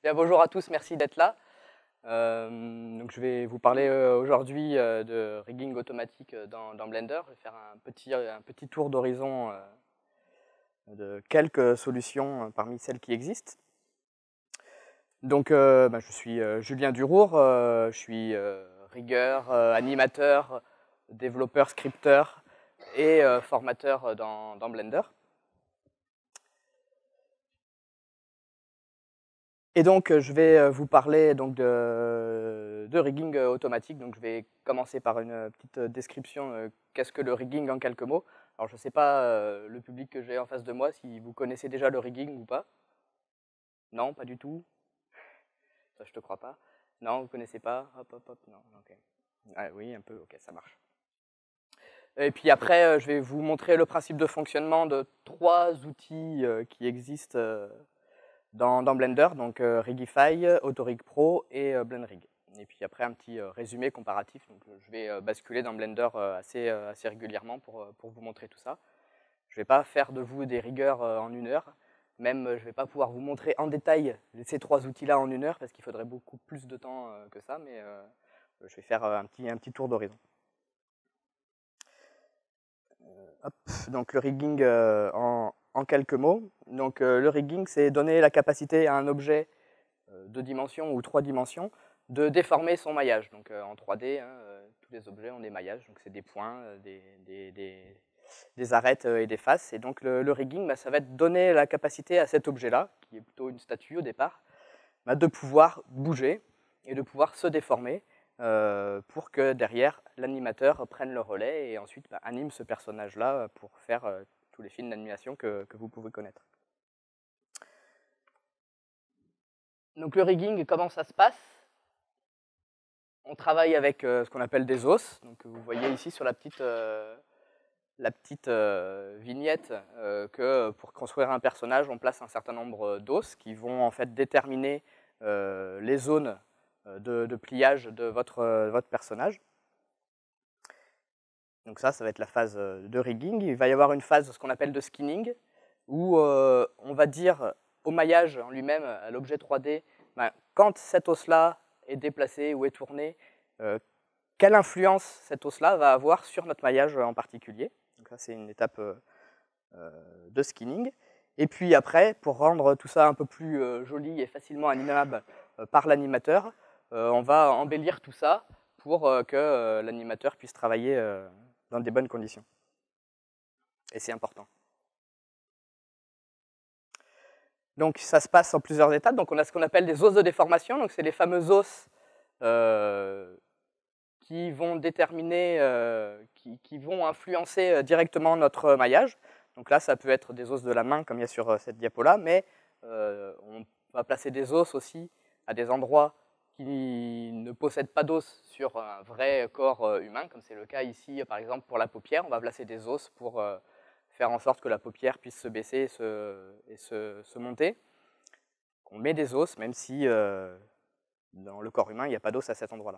Bien, bonjour à tous, merci d'être là. Donc je vais vous parler aujourd'hui de rigging automatique dans Blender. Je vais faire un petit tour d'horizon de quelques solutions parmi celles qui existent. Donc je suis Julien Durour, je suis rigueur, animateur, développeur, scripteur et formateur dans Blender. Et donc, je vais vous parler donc, de rigging automatique. Donc, je vais commencer par une petite description. Qu'est-ce que le rigging en quelques mots? Alors, je ne sais pas, le public que j'ai en face de moi, si vous connaissez déjà le rigging ou pas. Non, pas du tout. Ça, je te crois pas. Non, vous ne connaissez pas. Hop, hop, hop. Non, ok. Ah, oui, un peu. Ok, ça marche. Et puis après, je vais vous montrer le principe de fonctionnement de 3 outils qui existent dans Blender, donc Rigify, Autorig Pro et BlendRig. Et puis après, un petit résumé comparatif. Donc, je vais basculer dans Blender assez régulièrement pour vous montrer tout ça. Je ne vais pas faire de vous des rigueurs en 1 heure. Même, je ne vais pas pouvoir vous montrer en détail ces 3 outils-là en 1 heure, parce qu'il faudrait beaucoup plus de temps que ça, mais je vais faire un petit tour d'horizon. Donc le rigging en quelques mots. Donc le rigging, c'est donner la capacité à un objet 2 dimensions ou 3 dimensions de déformer son maillage. Donc en 3D, hein, tous les objets ont des maillages, donc c'est des points, des arêtes et des faces. Et donc le rigging, ça va être donner la capacité à cet objet-là, qui est plutôt une statue au départ, de pouvoir bouger et de pouvoir se déformer pour que derrière l'animateur prenne le relais et ensuite anime ce personnage-là pour faire tous les films d'animation que vous pouvez connaître. Donc le rigging, comment ça se passe? On travaille avec ce qu'on appelle des os. Donc vous voyez ici sur la petite vignette que pour construire un personnage, on place un certain nombre d'os qui vont en fait déterminer les zones de pliage de votre personnage. Donc ça va être la phase de rigging. Il va y avoir une phase, ce qu'on appelle de skinning, où on va dire au maillage en lui-même, à l'objet 3D, quand cet os-là est déplacé ou est tourné, quelle influence cet os-là va avoir sur notre maillage en particulier. Donc ça, c'est une étape de skinning. Et puis après, pour rendre tout ça un peu plus joli et facilement animable par l'animateur, on va embellir tout ça pour que l'animateur puisse travailler dans des bonnes conditions. Et c'est important. Donc ça se passe en plusieurs étapes. Donc on a ce qu'on appelle des os de déformation. Donc c'est les fameux os qui vont déterminer, qui vont influencer directement notre maillage. Donc là, ça peut être des os de la main, comme il y a sur cette diapo-là, mais on va placer des os aussi à des endroits qui ne possèdent pas d'os sur un vrai corps humain, comme c'est le cas ici, par exemple, pour la paupière. On va placer des os pour faire en sorte que la paupière puisse se baisser et se monter. On met des os, même si dans le corps humain, il n'y a pas d'os à cet endroit-là.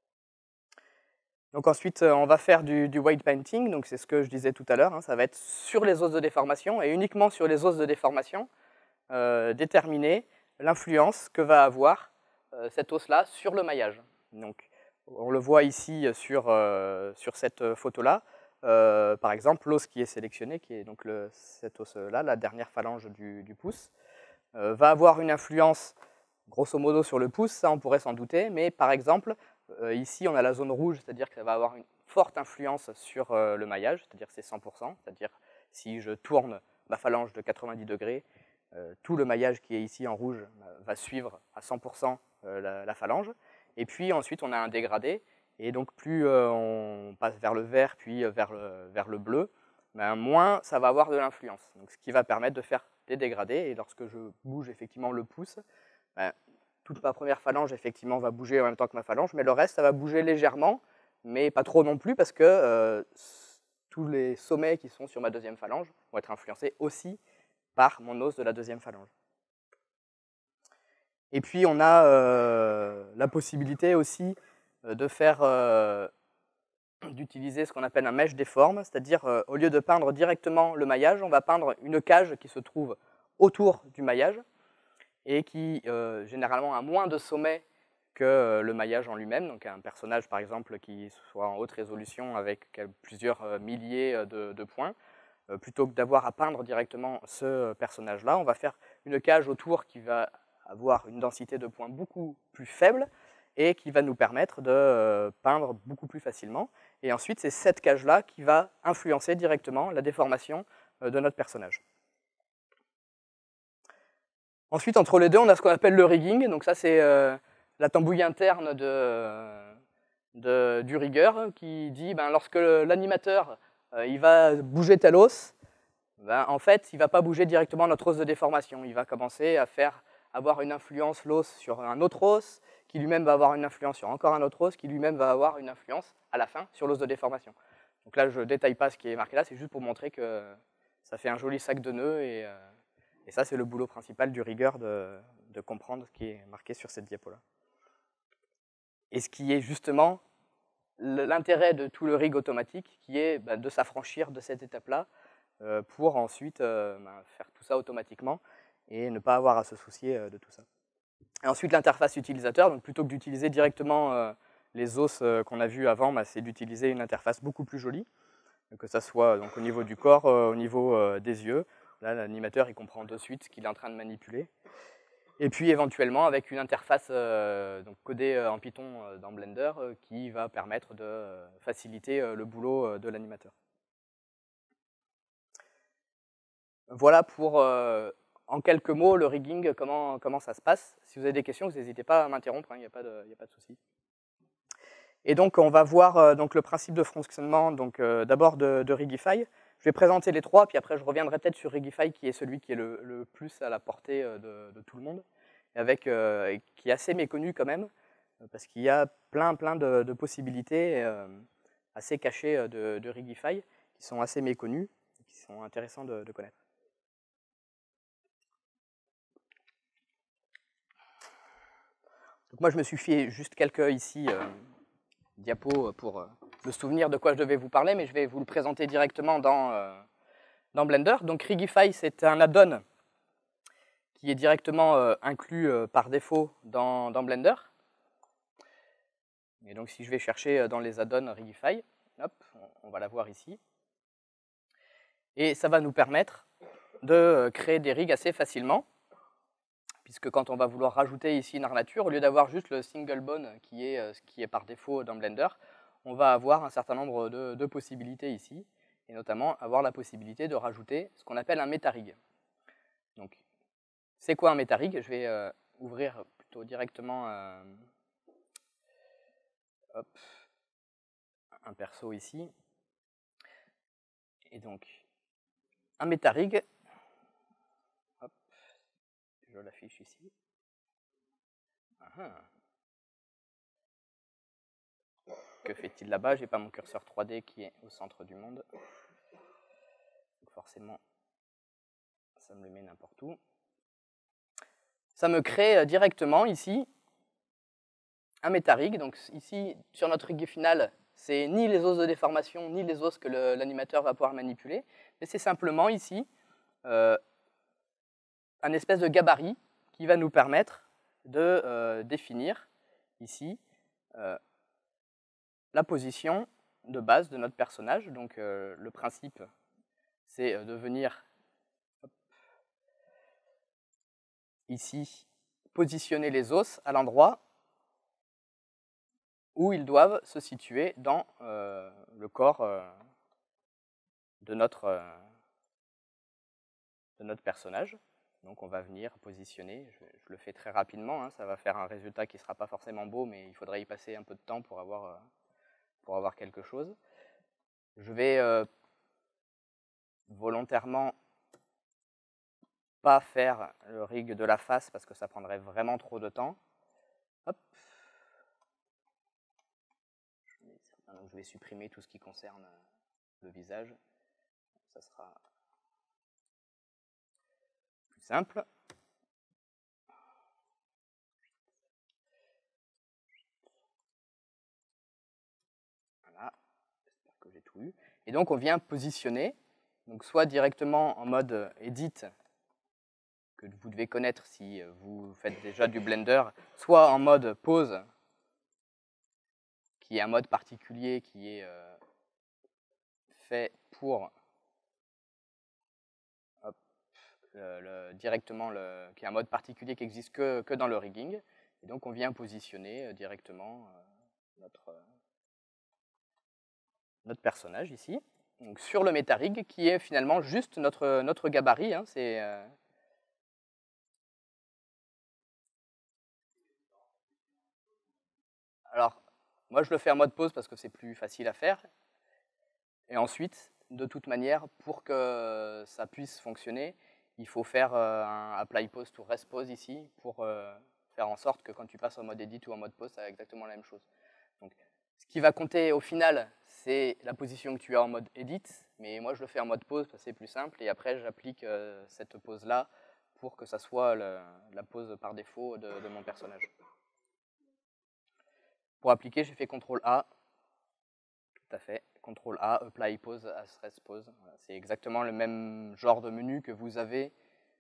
Donc ensuite, on va faire du white painting, donc c'est ce que je disais tout à l'heure, hein, ça va être sur les os de déformation, et uniquement sur les os de déformation, déterminer l'influence que va avoir cet os-là sur le maillage. Donc, on le voit ici sur cette photo-là, par exemple, l'os qui est sélectionné, qui est donc cet os-là, la dernière phalange du pouce, va avoir une influence, grosso modo, sur le pouce, ça on pourrait s'en douter, mais par exemple, ici, on a la zone rouge, c'est-à-dire que ça va avoir une forte influence sur le maillage, c'est-à-dire que c'est 100%, c'est-à-dire si je tourne ma phalange de 90 degrés, tout le maillage qui est ici en rouge va suivre à 100% la phalange. Et puis ensuite, on a un dégradé, et donc plus on passe vers le vert, puis vers le bleu, moins ça va avoir de l'influence. Donc, ce qui va permettre de faire des dégradés, et lorsque je bouge effectivement le pouce, toute ma première phalange, effectivement, va bouger en même temps que ma phalange, mais le reste, ça va bouger légèrement, mais pas trop non plus, parce que tous les sommets qui sont sur ma deuxième phalange vont être influencés aussi par mon os de la deuxième phalange. Et puis, on a la possibilité aussi de faire, d'utiliser ce qu'on appelle un mesh déforme, c'est-à-dire, au lieu de peindre directement le maillage, on va peindre une cage qui se trouve autour du maillage. et qui généralement a moins de sommets que le maillage en lui-même, donc un personnage par exemple qui soit en haute résolution avec plusieurs milliers de points, plutôt que d'avoir à peindre directement ce personnage-là, on va faire une cage autour qui va avoir une densité de points beaucoup plus faible et qui va nous permettre de peindre beaucoup plus facilement. Et ensuite, c'est cette cage-là qui va influencer directement la déformation de notre personnage. Ensuite, entre les deux, on a ce qu'on appelle le rigging. Donc ça, c'est la tambouille interne du rigueur qui dit lorsque l'animateur il va bouger tel os, en fait, il ne va pas bouger directement notre os de déformation. Il va commencer à avoir une influence l'os sur un autre os, qui lui-même va avoir une influence sur encore un autre os, qui lui-même va avoir une influence à la fin sur l'os de déformation. Donc là, je ne détaille pas ce qui est marqué là, c'est juste pour montrer que ça fait un joli sac de nœuds et ça, c'est le boulot principal du rigueur de comprendre ce qui est marqué sur cette diapo-là. Et ce qui est justement l'intérêt de tout le rig automatique, qui est de s'affranchir de cette étape-là pour ensuite faire tout ça automatiquement et ne pas avoir à se soucier de tout ça. Et ensuite, l'interface utilisateur, donc plutôt que d'utiliser directement les os qu'on a vus avant, c'est d'utiliser une interface beaucoup plus jolie, que ça soit donc, au niveau du corps, au niveau des yeux. Là, l'animateur, il comprend de suite ce qu'il est en train de manipuler. Et puis, éventuellement, avec une interface donc codée en Python dans Blender qui va permettre de faciliter le boulot de l'animateur. Voilà pour, en quelques mots, le rigging, comment ça se passe. Si vous avez des questions, vous n'hésitez pas à m'interrompre, il n'y a pas de souci. Et donc, on va voir donc, le principe de fonctionnement d'abord de Rigify. Je vais présenter les trois, puis après, je reviendrai peut-être sur Rigify, qui est celui qui est le plus à la portée de tout le monde, qui est assez méconnu quand même, parce qu'il y a plein de possibilités assez cachées de Rigify, qui sont assez méconnues, et qui sont intéressants de connaître. Donc moi, je me suis fait juste quelques ici diapos pour me souvenir de quoi je devais vous parler, mais je vais vous le présenter directement dans Blender. Donc Rigify, c'est un add-on qui est directement inclus par défaut dans Blender. Et donc si je vais chercher dans les add-ons Rigify, hop, on va la voir ici. Et ça va nous permettre de créer des rigs assez facilement, puisque quand on va vouloir rajouter ici une armature, au lieu d'avoir juste le single bone qui est par défaut dans Blender, on va avoir un certain nombre de possibilités ici, et notamment avoir la possibilité de rajouter ce qu'on appelle un meta-rig. Donc, c'est quoi un meta-rig? Je vais ouvrir plutôt directement un perso ici. Et donc, un meta-rig, je l'affiche ici. Que fait-il là-bas? J'ai pas mon curseur 3D qui est au centre du monde. Donc forcément, ça me le met n'importe où. Ça me crée directement ici un meta-rig. Donc ici, sur notre rig final, c'est ni les os de déformation, ni les os que l'animateur va pouvoir manipuler, mais c'est simplement ici un espèce de gabarit qui va nous permettre de définir ici la position de base de notre personnage. Donc le principe, c'est de venir ici positionner les os à l'endroit où ils doivent se situer dans le corps de notre personnage. Donc on va venir positionner, je le fais très rapidement, ça va faire un résultat qui ne sera pas forcément beau, mais il faudrait y passer un peu de temps pour avoir quelque chose. Je vais volontairement pas faire le rig de la face parce que ça prendrait vraiment trop de temps. Hop. Donc je vais supprimer tout ce qui concerne le visage. Ça sera plus simple. Voilà, j'espère que j'ai tout eu. Et donc on vient positionner, donc soit directement en mode edit, que vous devez connaître si vous faites déjà du Blender, soit en mode pose, qui est un mode particulier qui est fait pour directement, qui est un mode particulier qui existe que dans le rigging. Et donc on vient positionner directement notre personnage ici, donc sur le MetaRig, qui est finalement juste notre gabarit. Hein, Alors, moi je le fais en mode pause parce que c'est plus facile à faire. Et ensuite, de toute manière, pour que ça puisse fonctionner, il faut faire un apply pose to rest pose ici pour faire en sorte que quand tu passes en mode edit ou en mode pause, ça a exactement la même chose. Donc, ce qui va compter au final, c'est la position que tu as en mode edit, mais moi je le fais en mode pause parce que c'est plus simple, et après j'applique cette pause-là pour que ça soit la pose par défaut de mon personnage. Pour appliquer, j'ai fait CTRL A, tout à fait, CTRL A, Apply Pose as Rest Pose. Voilà, c'est exactement le même genre de menu que vous avez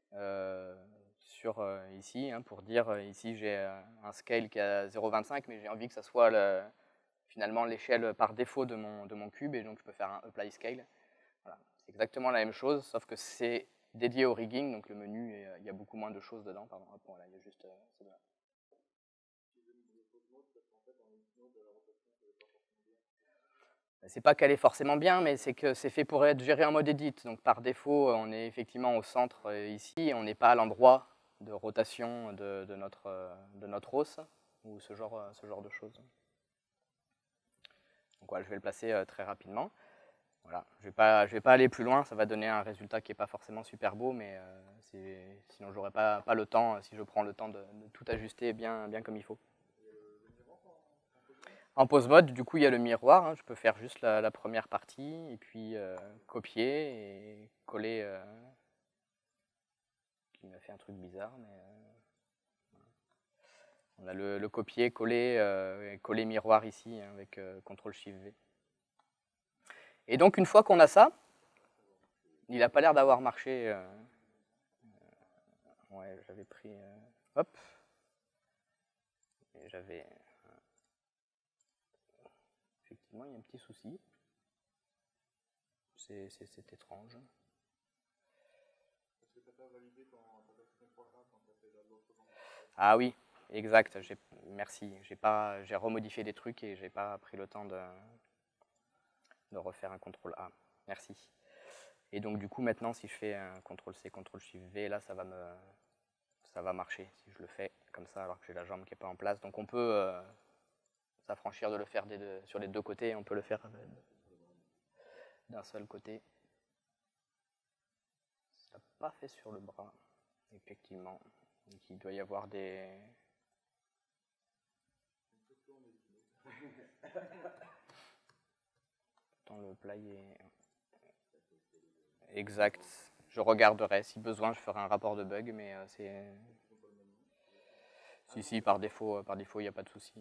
sur ici, hein, pour dire ici j'ai un scale qui est à 0,25, mais j'ai envie que ça soit finalement l'échelle par défaut de mon cube, et donc je peux faire un Apply Scale. Voilà, c'est exactement la même chose, sauf que c'est dédié au rigging, donc le menu, il y a beaucoup moins de choses dedans. Pardon, hop, voilà, il y a juste celle-là. C'est pas qu'elle est forcément bien, mais c'est que c'est fait pour être géré en mode edit. Donc par défaut, on est effectivement au centre ici, et on n'est pas à l'endroit de rotation de notre os, ou ce genre de choses. Donc voilà, je vais le placer très rapidement. Voilà, je vais pas aller plus loin, ça va donner un résultat qui n'est pas forcément super beau, mais sinon j'aurais pas le temps, si je prends le temps de tout ajuster bien comme il faut. En pose mode, du coup, il y a le miroir. Hein, je peux faire juste la première partie et puis copier et coller. Qui m'a fait un truc bizarre, mais on a le copier, coller, coller miroir ici hein, avec CTRL SHIFT V. Et donc, une fois qu'on a ça, il n'a pas l'air d'avoir marché. Ouais, j'avais pris. Hop. Et j'avais. Effectivement, il y a un petit souci. C'est étrange. Est-ce que tu n'as pas validé quand tu as fait l'autre? Ah oui, exact. Merci. J'ai remodifié des trucs et j'ai pas pris le temps de refaire un CTRL A. Merci. Et donc du coup maintenant si je fais un CTRL C, CTRL SHIFT V, là ça va marcher si je le fais comme ça alors que j'ai la jambe qui n'est pas en place. Donc on peut s'affranchir de le faire sur les deux côtés, on peut le faire d'un seul côté. Ça n'a pas fait sur le bras, effectivement. Donc il doit y avoir des... Dans le player... Exact. Je regarderai. Si besoin, je ferai un rapport de bug, mais c'est... Si, par défaut, il n'y a pas de souci.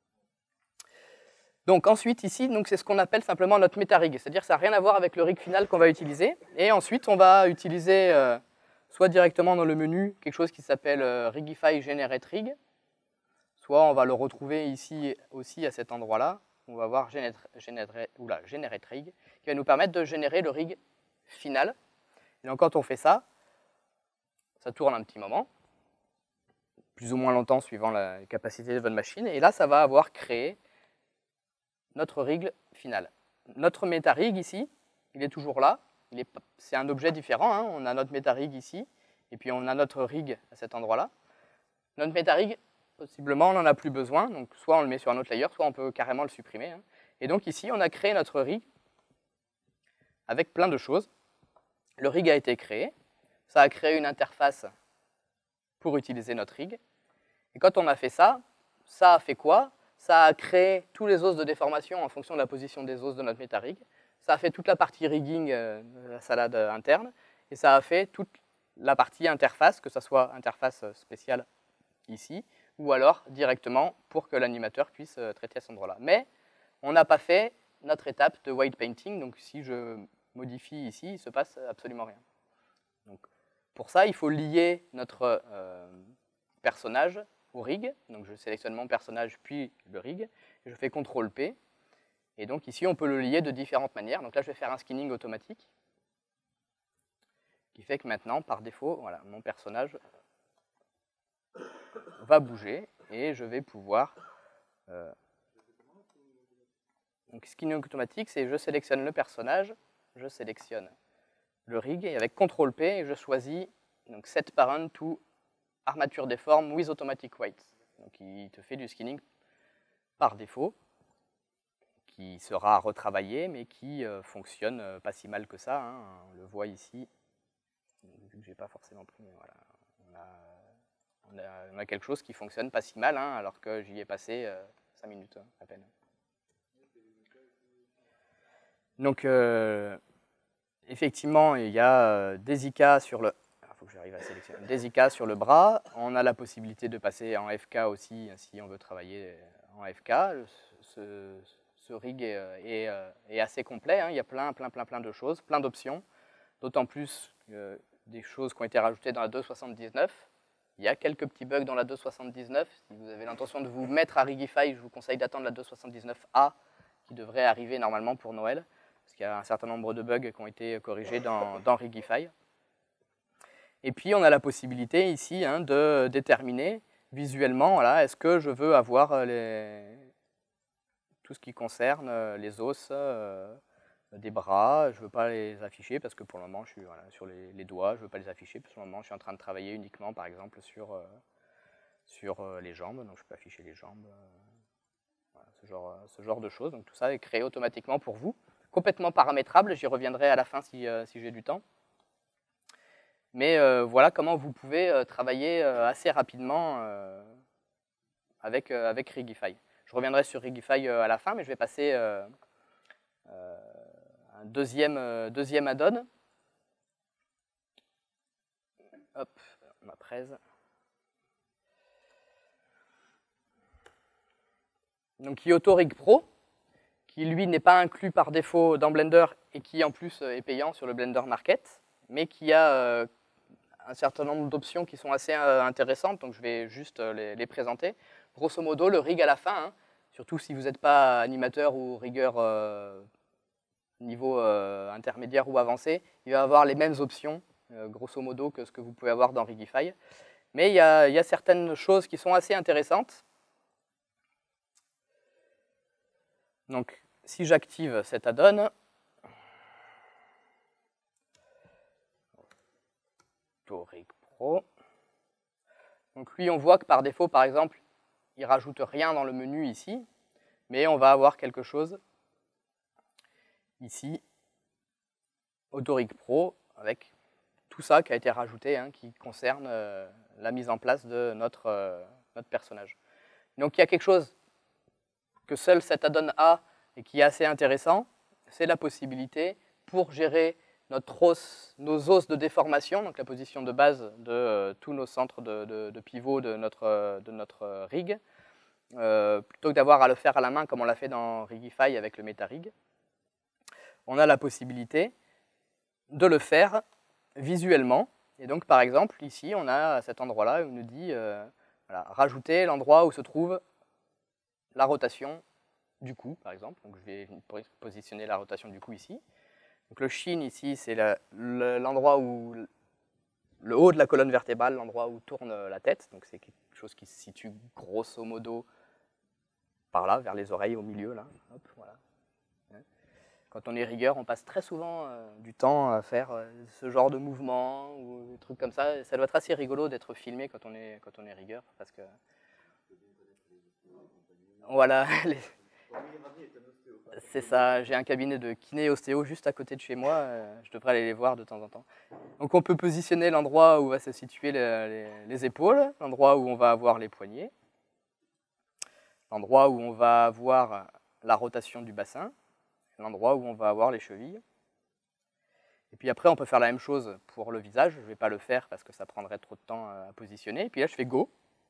Donc ensuite, ici, c'est ce qu'on appelle simplement notre MetaRig. C'est-à-dire que ça n'a rien à voir avec le rig final qu'on va utiliser. Et ensuite, on va utiliser, soit directement dans le menu, quelque chose qui s'appelle Rigify Generate Rig. Soit on va le retrouver ici aussi à cet endroit-là. On va voir Generate Rig, qui va nous permettre de générer le rig final. Et donc quand on fait ça, ça tourne un petit moment, plus ou moins longtemps suivant la capacité de votre machine. Et là, ça va avoir créé notre rig final. Notre MetaRig ici, il est toujours là. C'est un objet différent. Hein. On a notre MetaRig ici, et puis on a notre rig à cet endroit-là. Notre MetaRig, possiblement, on n'en a plus besoin. Donc soit on le met sur un autre layer, soit on peut carrément le supprimer. Hein. Et donc ici, on a créé notre rig avec plein de choses. Le rig a été créé. Ça a créé une interface pour utiliser notre rig. Et quand on a fait ça, ça a fait quoi? Ça a créé tous les os de déformation en fonction de la position des os de notre MetaRig. Ça a fait toute la partie rigging de la salade interne. Et ça a fait toute la partie interface, que ce soit interface spéciale ici, ou alors directement pour que l'animateur puisse traiter à cet endroit-là. Mais on n'a pas fait notre étape de white painting. Donc si je modifie ici, il ne se passe absolument rien. Donc pour ça, il faut lier notre personnage au rig. Donc je sélectionne mon personnage puis le rig. Je fais CTRL-P. Et donc ici, on peut le lier de différentes manières. Donc là, je vais faire un skinning automatique qui fait que maintenant, par défaut, voilà, mon personnage va bouger et je vais pouvoir... donc skinning automatique, c'est je sélectionne le personnage, je sélectionne le rig et avec CTRL-P, je choisis donc set parent to armature deform with automatic weight. Donc il te fait du skinning par défaut, qui sera retravaillé, mais qui fonctionne pas si mal que ça. Hein. On le voit ici, vu que j'ai pas forcément pris, mais voilà. On a quelque chose qui fonctionne pas si mal, hein, alors que j'y ai passé 5 minutes hein, à peine. Donc, effectivement, il y a des IK sur le... Il faut que j'arrive à sélectionner. Des IK sur le bras. On a la possibilité de passer en FK aussi, si on veut travailler en FK. Ce rig est assez complet. Hein. Il y a plein de choses, plein d'options. D'autant plus des choses qui ont été rajoutées dans la 2.79. Il y a quelques petits bugs dans la 2.79. Si vous avez l'intention de vous mettre à Rigify, je vous conseille d'attendre la 2.79a, qui devrait arriver normalement pour Noël. Parce qu'il y a un certain nombre de bugs qui ont été corrigés dans Rigify. Et puis, on a la possibilité ici hein, de déterminer visuellement, voilà, est-ce que je veux avoir tout ce qui concerne les os des bras. Je ne veux pas les afficher parce que pour le moment, je suis voilà, sur les doigts, je ne veux pas les afficher. Parce que pour le moment, je suis en train de travailler uniquement, par exemple, sur les jambes. Donc, je peux afficher les jambes. Voilà, ce genre de choses. Donc, tout ça est créé automatiquement pour vous. Complètement paramétrable, j'y reviendrai à la fin si j'ai du temps. Mais voilà comment vous pouvez travailler assez rapidement avec Rigify. Je reviendrai sur Rigify à la fin, mais je vais passer un deuxième add-on. Hop, ma presse. Donc Kyoto Rig Pro, qui lui n'est pas inclus par défaut dans Blender et qui en plus est payant sur le Blender Market, mais qui a un certain nombre d'options qui sont assez intéressantes, donc je vais juste les présenter. Grosso modo, le rig à la fin, hein, surtout si vous n'êtes pas animateur ou rigueur niveau intermédiaire ou avancé, il va avoir les mêmes options, grosso modo, que ce que vous pouvez avoir dans Rigify. Mais il y a certaines choses qui sont assez intéressantes. Donc, si j'active cet add-on, Rig Pro, donc lui, on voit que par défaut, par exemple, il ne rajoute rien dans le menu ici, mais on va avoir quelque chose ici, Autorig Pro, avec tout ça qui a été rajouté, hein, qui concerne la mise en place de notre personnage. Donc il y a quelque chose que seul cet add-on a et qui est assez intéressant, c'est la possibilité pour gérer nos os de déformation, donc la position de base de tous nos centres de pivot de notre rig, plutôt que d'avoir à le faire à la main comme on l'a fait dans Rigify avec le MetaRig, on a la possibilité de le faire visuellement. Et donc, par exemple, ici, on a à cet endroit-là, où on nous dit voilà, rajouter l'endroit où se trouve la rotation du cou, par exemple. Donc, je vais positionner la rotation du cou ici. Donc, le chin, ici, c'est l'endroit où le haut de la colonne vertébrale, l'endroit où tourne la tête. Donc, c'est quelque chose qui se situe grosso modo par là, vers les oreilles, au milieu, là. Hop, voilà. Quand on est rigueur, on passe très souvent du temps à faire ce genre de mouvement ou des trucs comme ça. Et ça doit être assez rigolo d'être filmé quand on est rigueur, parce que voilà, c'est ça. J'ai un cabinet de kiné et ostéo juste à côté de chez moi. Je devrais aller les voir de temps en temps. Donc on peut positionner l'endroit où va se situer les épaules, l'endroit où on va avoir les poignets, l'endroit où on va avoir la rotation du bassin, l'endroit où on va avoir les chevilles. Et puis après, on peut faire la même chose pour le visage. Je ne vais pas le faire parce que ça prendrait trop de temps à positionner. Et puis là, je fais Go.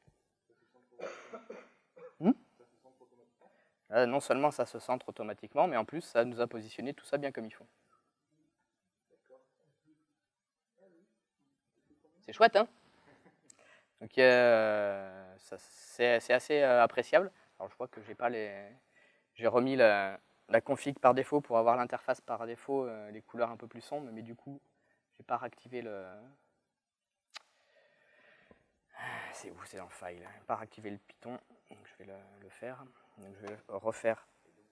Non seulement ça se centre automatiquement, mais en plus, ça nous a positionné tout ça bien comme il faut. C'est chouette, hein? Donc c'est assez appréciable. Alors je vois que j'ai pas j'ai remis la config par défaut pour avoir l'interface par défaut, les couleurs un peu plus sombres, mais du coup, j'ai pas réactivé le. C'est où? C'est dans le file. J'ai pas réactivé le Python, donc je vais le faire. Donc je vais refaire.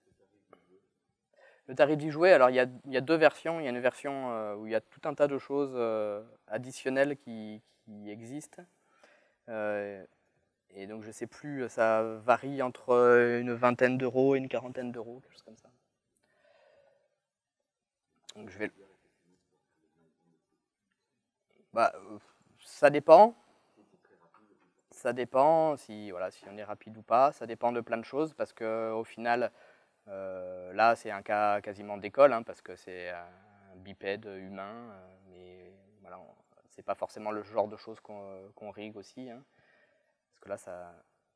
Le tarif du jouet, alors il y a deux versions. Il y a une version où il y a tout un tas de choses additionnelles qui existent. Et donc je ne sais plus, ça varie entre une vingtaine d'euros et une quarantaine d'euros, quelque chose comme ça. Donc je vais. Bah, ça dépend. Ça dépend si on est rapide ou pas. Ça dépend de plein de choses parce qu'au final, là c'est un cas quasiment d'école hein, parce que c'est un bipède humain, mais voilà, c'est pas forcément le genre de choses qu'on rig aussi. Hein, parce que là ça.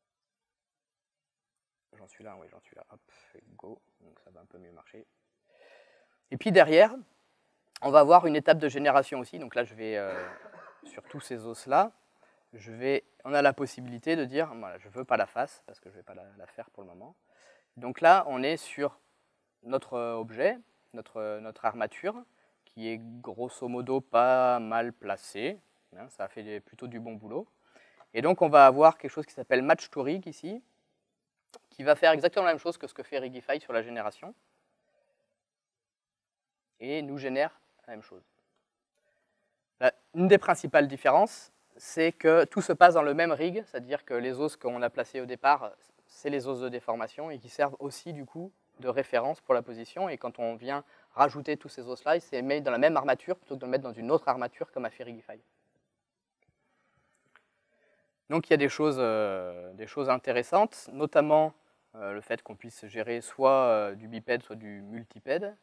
J'en suis là, oui, j'en suis là. Hop, go. Donc ça va un peu mieux marcher. Et puis derrière, on va avoir une étape de génération aussi. Donc là, je vais sur tous ces os-là, on a la possibilité de dire, voilà, je ne veux pas la face parce que je ne vais pas la faire pour le moment. Donc là, on est sur notre objet, notre armature, qui est grosso modo pas mal placée. Hein, ça a fait plutôt du bon boulot. Et donc, on va avoir quelque chose qui s'appelle match to rig ici, qui va faire exactement la même chose que ce que fait Rigify sur la génération, et nous génère la même chose. Une des principales différences, c'est que tout se passe dans le même rig, c'est-à-dire que les os qu'on a placés au départ, c'est les os de déformation, et qui servent aussi du coup de référence pour la position, et quand on vient rajouter tous ces os-là, c'est mis dans la même armature, plutôt que de le mettre dans une autre armature comme a fait Rigify. Donc il y a des choses intéressantes, notamment le fait qu'on puisse gérer soit du bipède, soit du multipède.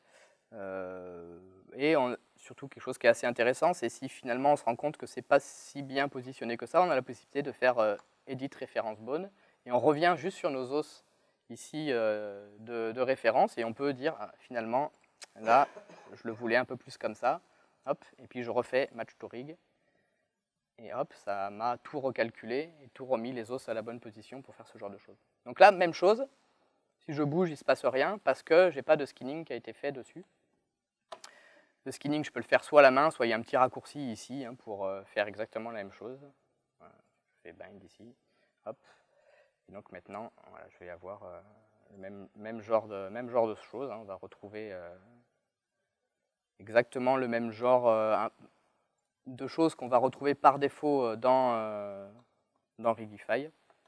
Et surtout quelque chose qui est assez intéressant, c'est si finalement on se rend compte que ce n'est pas si bien positionné que ça, on a la possibilité de faire edit référence bone, et on revient juste sur nos os ici de référence, et on peut dire finalement, là, je le voulais un peu plus comme ça, hop, et puis je refais match to rig, et hop, ça m'a tout recalculé et tout remis les os à la bonne position pour faire ce genre de choses. Donc là, même chose, si je bouge, il ne se passe rien parce que je n'ai pas de skinning qui a été fait dessus. Le skinning, je peux le faire soit à la main, soit il y a un petit raccourci ici hein, pour faire exactement la même chose. Voilà, je fais bind ici, hop. Et donc maintenant, voilà, je vais avoir le même genre de choses. Hein. On va retrouver exactement le même genre de choses qu'on va retrouver par défaut dans Rigify.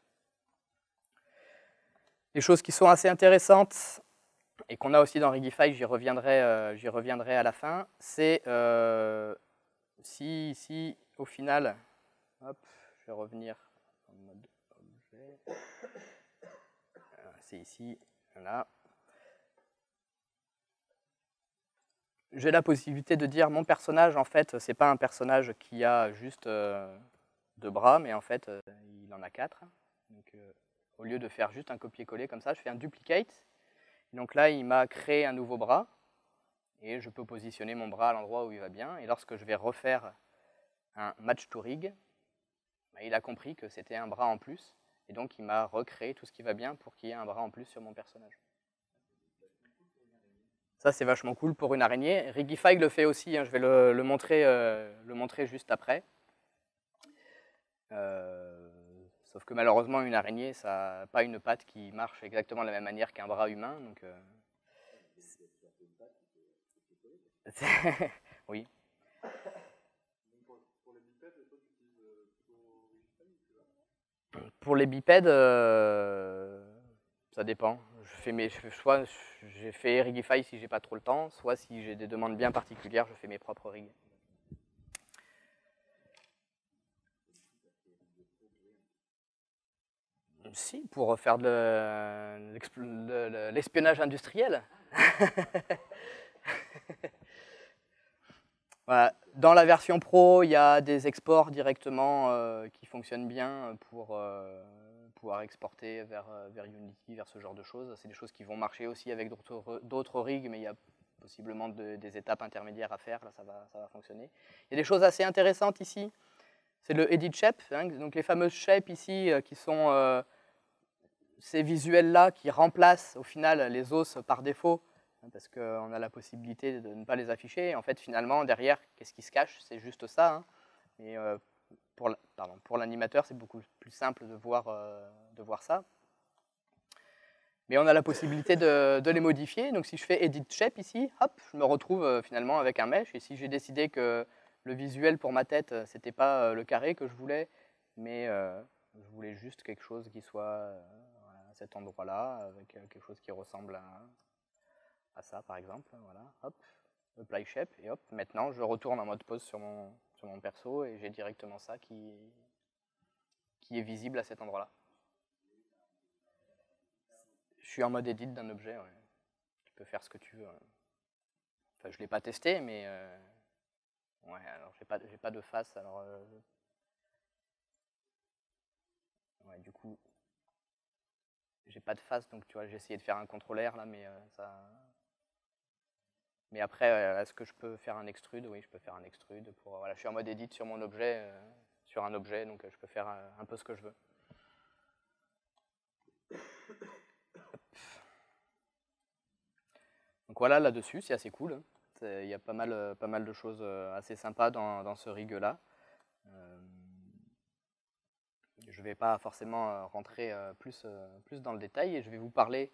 Les choses qui sont assez intéressantes et qu'on a aussi dans Rigify, j'y reviendrai à la fin, c'est si au final, hop, je vais revenir en mode objet, c'est ici, là. J'ai la possibilité de dire mon personnage, en fait, c'est pas un personnage qui a juste deux bras, mais en fait, il en a quatre. Donc, au lieu de faire juste un copier-coller comme ça, je fais un duplicate. Donc là, il m'a créé un nouveau bras, et je peux positionner mon bras à l'endroit où il va bien. Et lorsque je vais refaire un match to rig, il a compris que c'était un bras en plus, et donc il m'a recréé tout ce qui va bien pour qu'il y ait un bras en plus sur mon personnage. Ça, c'est vachement cool pour une araignée. Rigify le fait aussi, hein, je vais le montrer juste après. Sauf que malheureusement, une araignée, ça n'a pas une patte qui marche exactement de la même manière qu'un bras humain. Donc, oui. Pour les bipèdes, ça dépend. Soit j'ai fait Rigify si j'ai pas trop le temps, soit si j'ai des demandes bien particulières, je fais mes propres rigs. Si, pour faire de l'espionnage industriel. Voilà. Dans la version Pro, il y a des exports directement qui fonctionnent bien pour pouvoir exporter vers Unity, vers ce genre de choses. C'est des choses qui vont marcher aussi avec d'autres rigs, mais il y a possiblement des étapes intermédiaires à faire. Là, ça va fonctionner. Il y a des choses assez intéressantes ici. c'est le edit shape, hein, donc les fameuses shapes ici qui sont ces visuels-là qui remplacent au final les os par défaut, hein, parce qu'on a la possibilité de ne pas les afficher. En fait, finalement, derrière, qu'est-ce qui se cache? C'est juste ça. Hein. Et pour l'animateur, c'est beaucoup plus simple de voir ça. Mais on a la possibilité de les modifier. Donc si je fais Edit Shape ici, hop, je me retrouve finalement avec un mesh. Et si j'ai décidé que le visuel pour ma tête, c'était pas le carré que je voulais, mais je voulais juste quelque chose qui soit à cet endroit-là, avec quelque chose qui ressemble à ça, par exemple. Voilà, hop, Apply Shape, et hop, maintenant je retourne en mode pause sur mon perso et j'ai directement ça qui est visible à cet endroit-là. Je suis en mode edit d'un objet, ouais. Tu peux faire ce que tu veux. Enfin, je ne l'ai pas testé, mais ouais, alors j'ai pas de face, alors ouais, du coup, j'ai pas de face, donc tu vois, j'ai essayé de faire un contrôleur là, mais ça. Mais après, est-ce que je peux faire un extrude? Oui, je peux faire un extrude. Voilà, je suis en mode edit sur mon objet, sur un objet, donc je peux faire un peu ce que je veux. Donc voilà, là-dessus, c'est assez cool. Il y a pas mal de choses assez sympas dans ce rig-là. Je ne vais pas forcément rentrer plus dans le détail et je vais vous parler.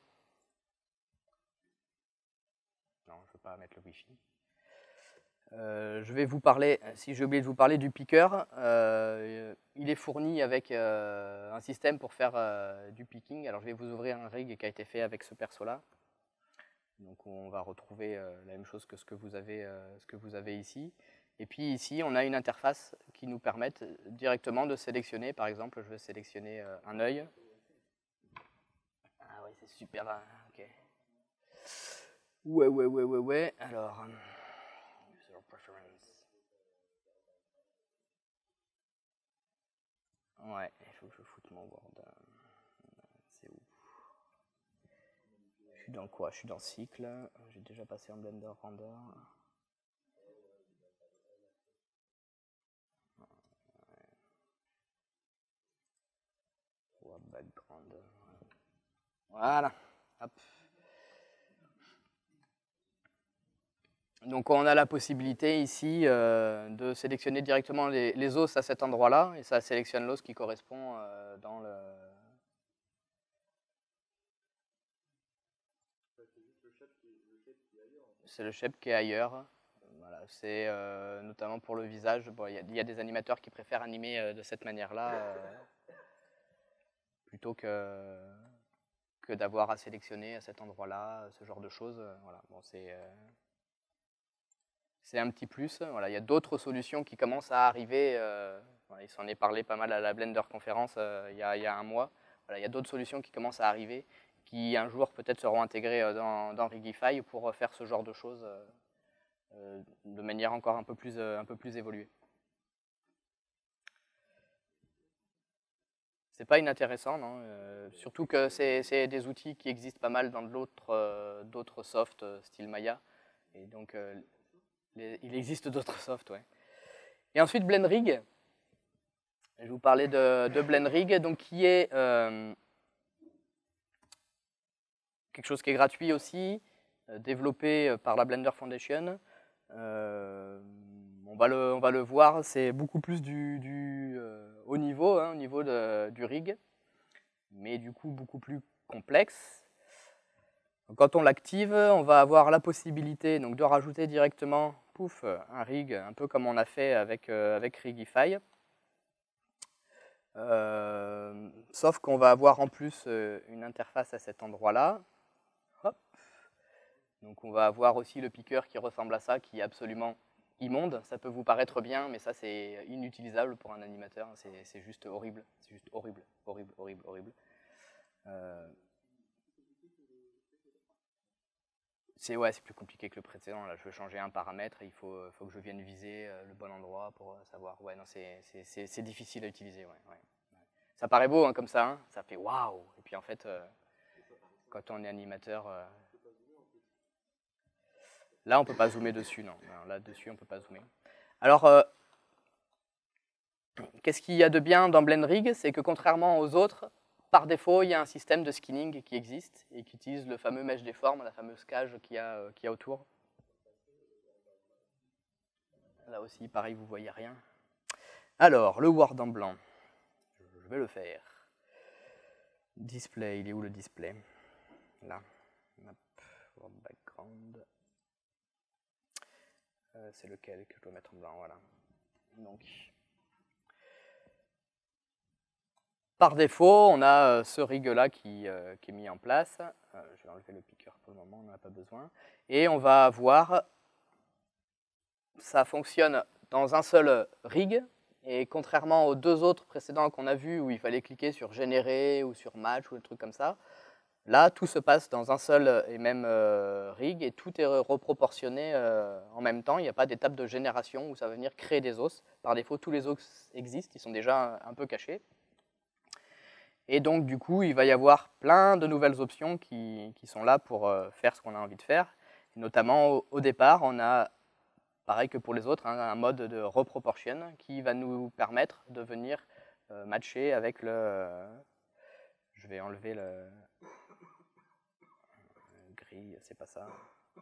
Non, je ne veux pas mettre le Wi-Fi. Je vais vous parler, si j'ai oublié de vous parler du picker, il est fourni avec un système pour faire du picking. Alors je vais vous ouvrir un rig qui a été fait avec ce perso-là. Donc on va retrouver la même chose que ce que vous avez ici. Et puis ici, on a une interface qui nous permet directement de sélectionner. Par exemple, je veux sélectionner un œil. Ah oui, c'est super. Ok. Ouais. Alors, user preference. Ouais, il faut que je foute mon Word. C'est où? Je suis dans quoi? Je suis dans cycle. J'ai déjà passé en Blender Render. Background. Voilà. Hop. Donc on a la possibilité ici de sélectionner directement les os à cet endroit-là, et ça sélectionne l'os qui correspond dans le... C'est le shape qui est ailleurs. Voilà, c'est notamment pour le visage. Bon, il y a des animateurs qui préfèrent animer de cette manière-là plutôt que d'avoir à sélectionner à cet endroit-là, ce genre de choses. Voilà, bon, c'est un petit plus. Voilà, il y a d'autres solutions qui commencent à arriver. Il s'en est parlé pas mal à la Blender conférence il y a un mois. Voilà, il y a d'autres solutions qui commencent à arriver, qui un jour peut-être seront intégrées dans Rigify pour faire ce genre de choses de manière encore un peu plus évoluée. C'est pas inintéressant, non surtout que c'est des outils qui existent pas mal dans d'autres softs style Maya. Et donc, il existe d'autres softs, ouais. Et ensuite, BlendRig. Je vais vous parler de BlendRig, donc, qui est quelque chose qui est gratuit aussi, développé par la Blender Foundation. On va le voir, c'est beaucoup plus du haut niveau, hein, au niveau du rig, mais du coup beaucoup plus complexe. Donc, quand on l'active, on va avoir la possibilité donc, de rajouter directement pouf, un rig, un peu comme on a fait avec Rigify. Sauf qu'on va avoir en plus une interface à cet endroit-là. Donc on va avoir aussi le picker qui ressemble à ça, qui est absolument immonde. Ça peut vous paraître bien, mais ça c'est inutilisable pour un animateur. C'est juste horrible. C'est juste horrible. C'est plus compliqué que le précédent. Là, je veux changer un paramètre et il faut que je vienne viser le bon endroit pour savoir. Ouais, non, c'est difficile à utiliser. Ouais. Ça paraît beau hein, comme ça, hein. Ça fait waouh. Et puis en fait, quand on est animateur, là on peut pas zoomer dessus, non. Là dessus on peut pas zoomer. Alors, qu'est-ce qu'il y a de bien dans BlendRig? C'est que contrairement aux autres, par défaut, il y a un système de skinning qui existe et qui utilise le fameux mesh deform, la fameuse cage qu'il y a autour. Là aussi, pareil, vous ne voyez rien. Alors, le Word en blanc. Je vais le faire. Display, il est où le display? Là. Hop, Word background. C'est lequel que je dois mettre en blanc? Voilà. Donc, par défaut, on a ce rig-là qui est mis en place. Je vais enlever le picker pour le moment, on n'en a pas besoin. Et on va avoir, ça fonctionne dans un seul rig. Et contrairement aux deux autres précédents qu'on a vus, où il fallait cliquer sur générer ou sur match ou des trucs comme ça, là, tout se passe dans un seul et même rig et tout est reproportionné en même temps. Il n'y a pas d'étape de génération où ça va venir créer des os. Par défaut, tous les os existent, ils sont déjà un peu cachés. Et donc, du coup, il va y avoir plein de nouvelles options qui sont là pour faire ce qu'on a envie de faire. Et notamment, au départ, on a, pareil que pour les autres, un mode de reproportion qui va nous permettre de venir matcher avec le... Je vais enlever le gris, c'est pas ça.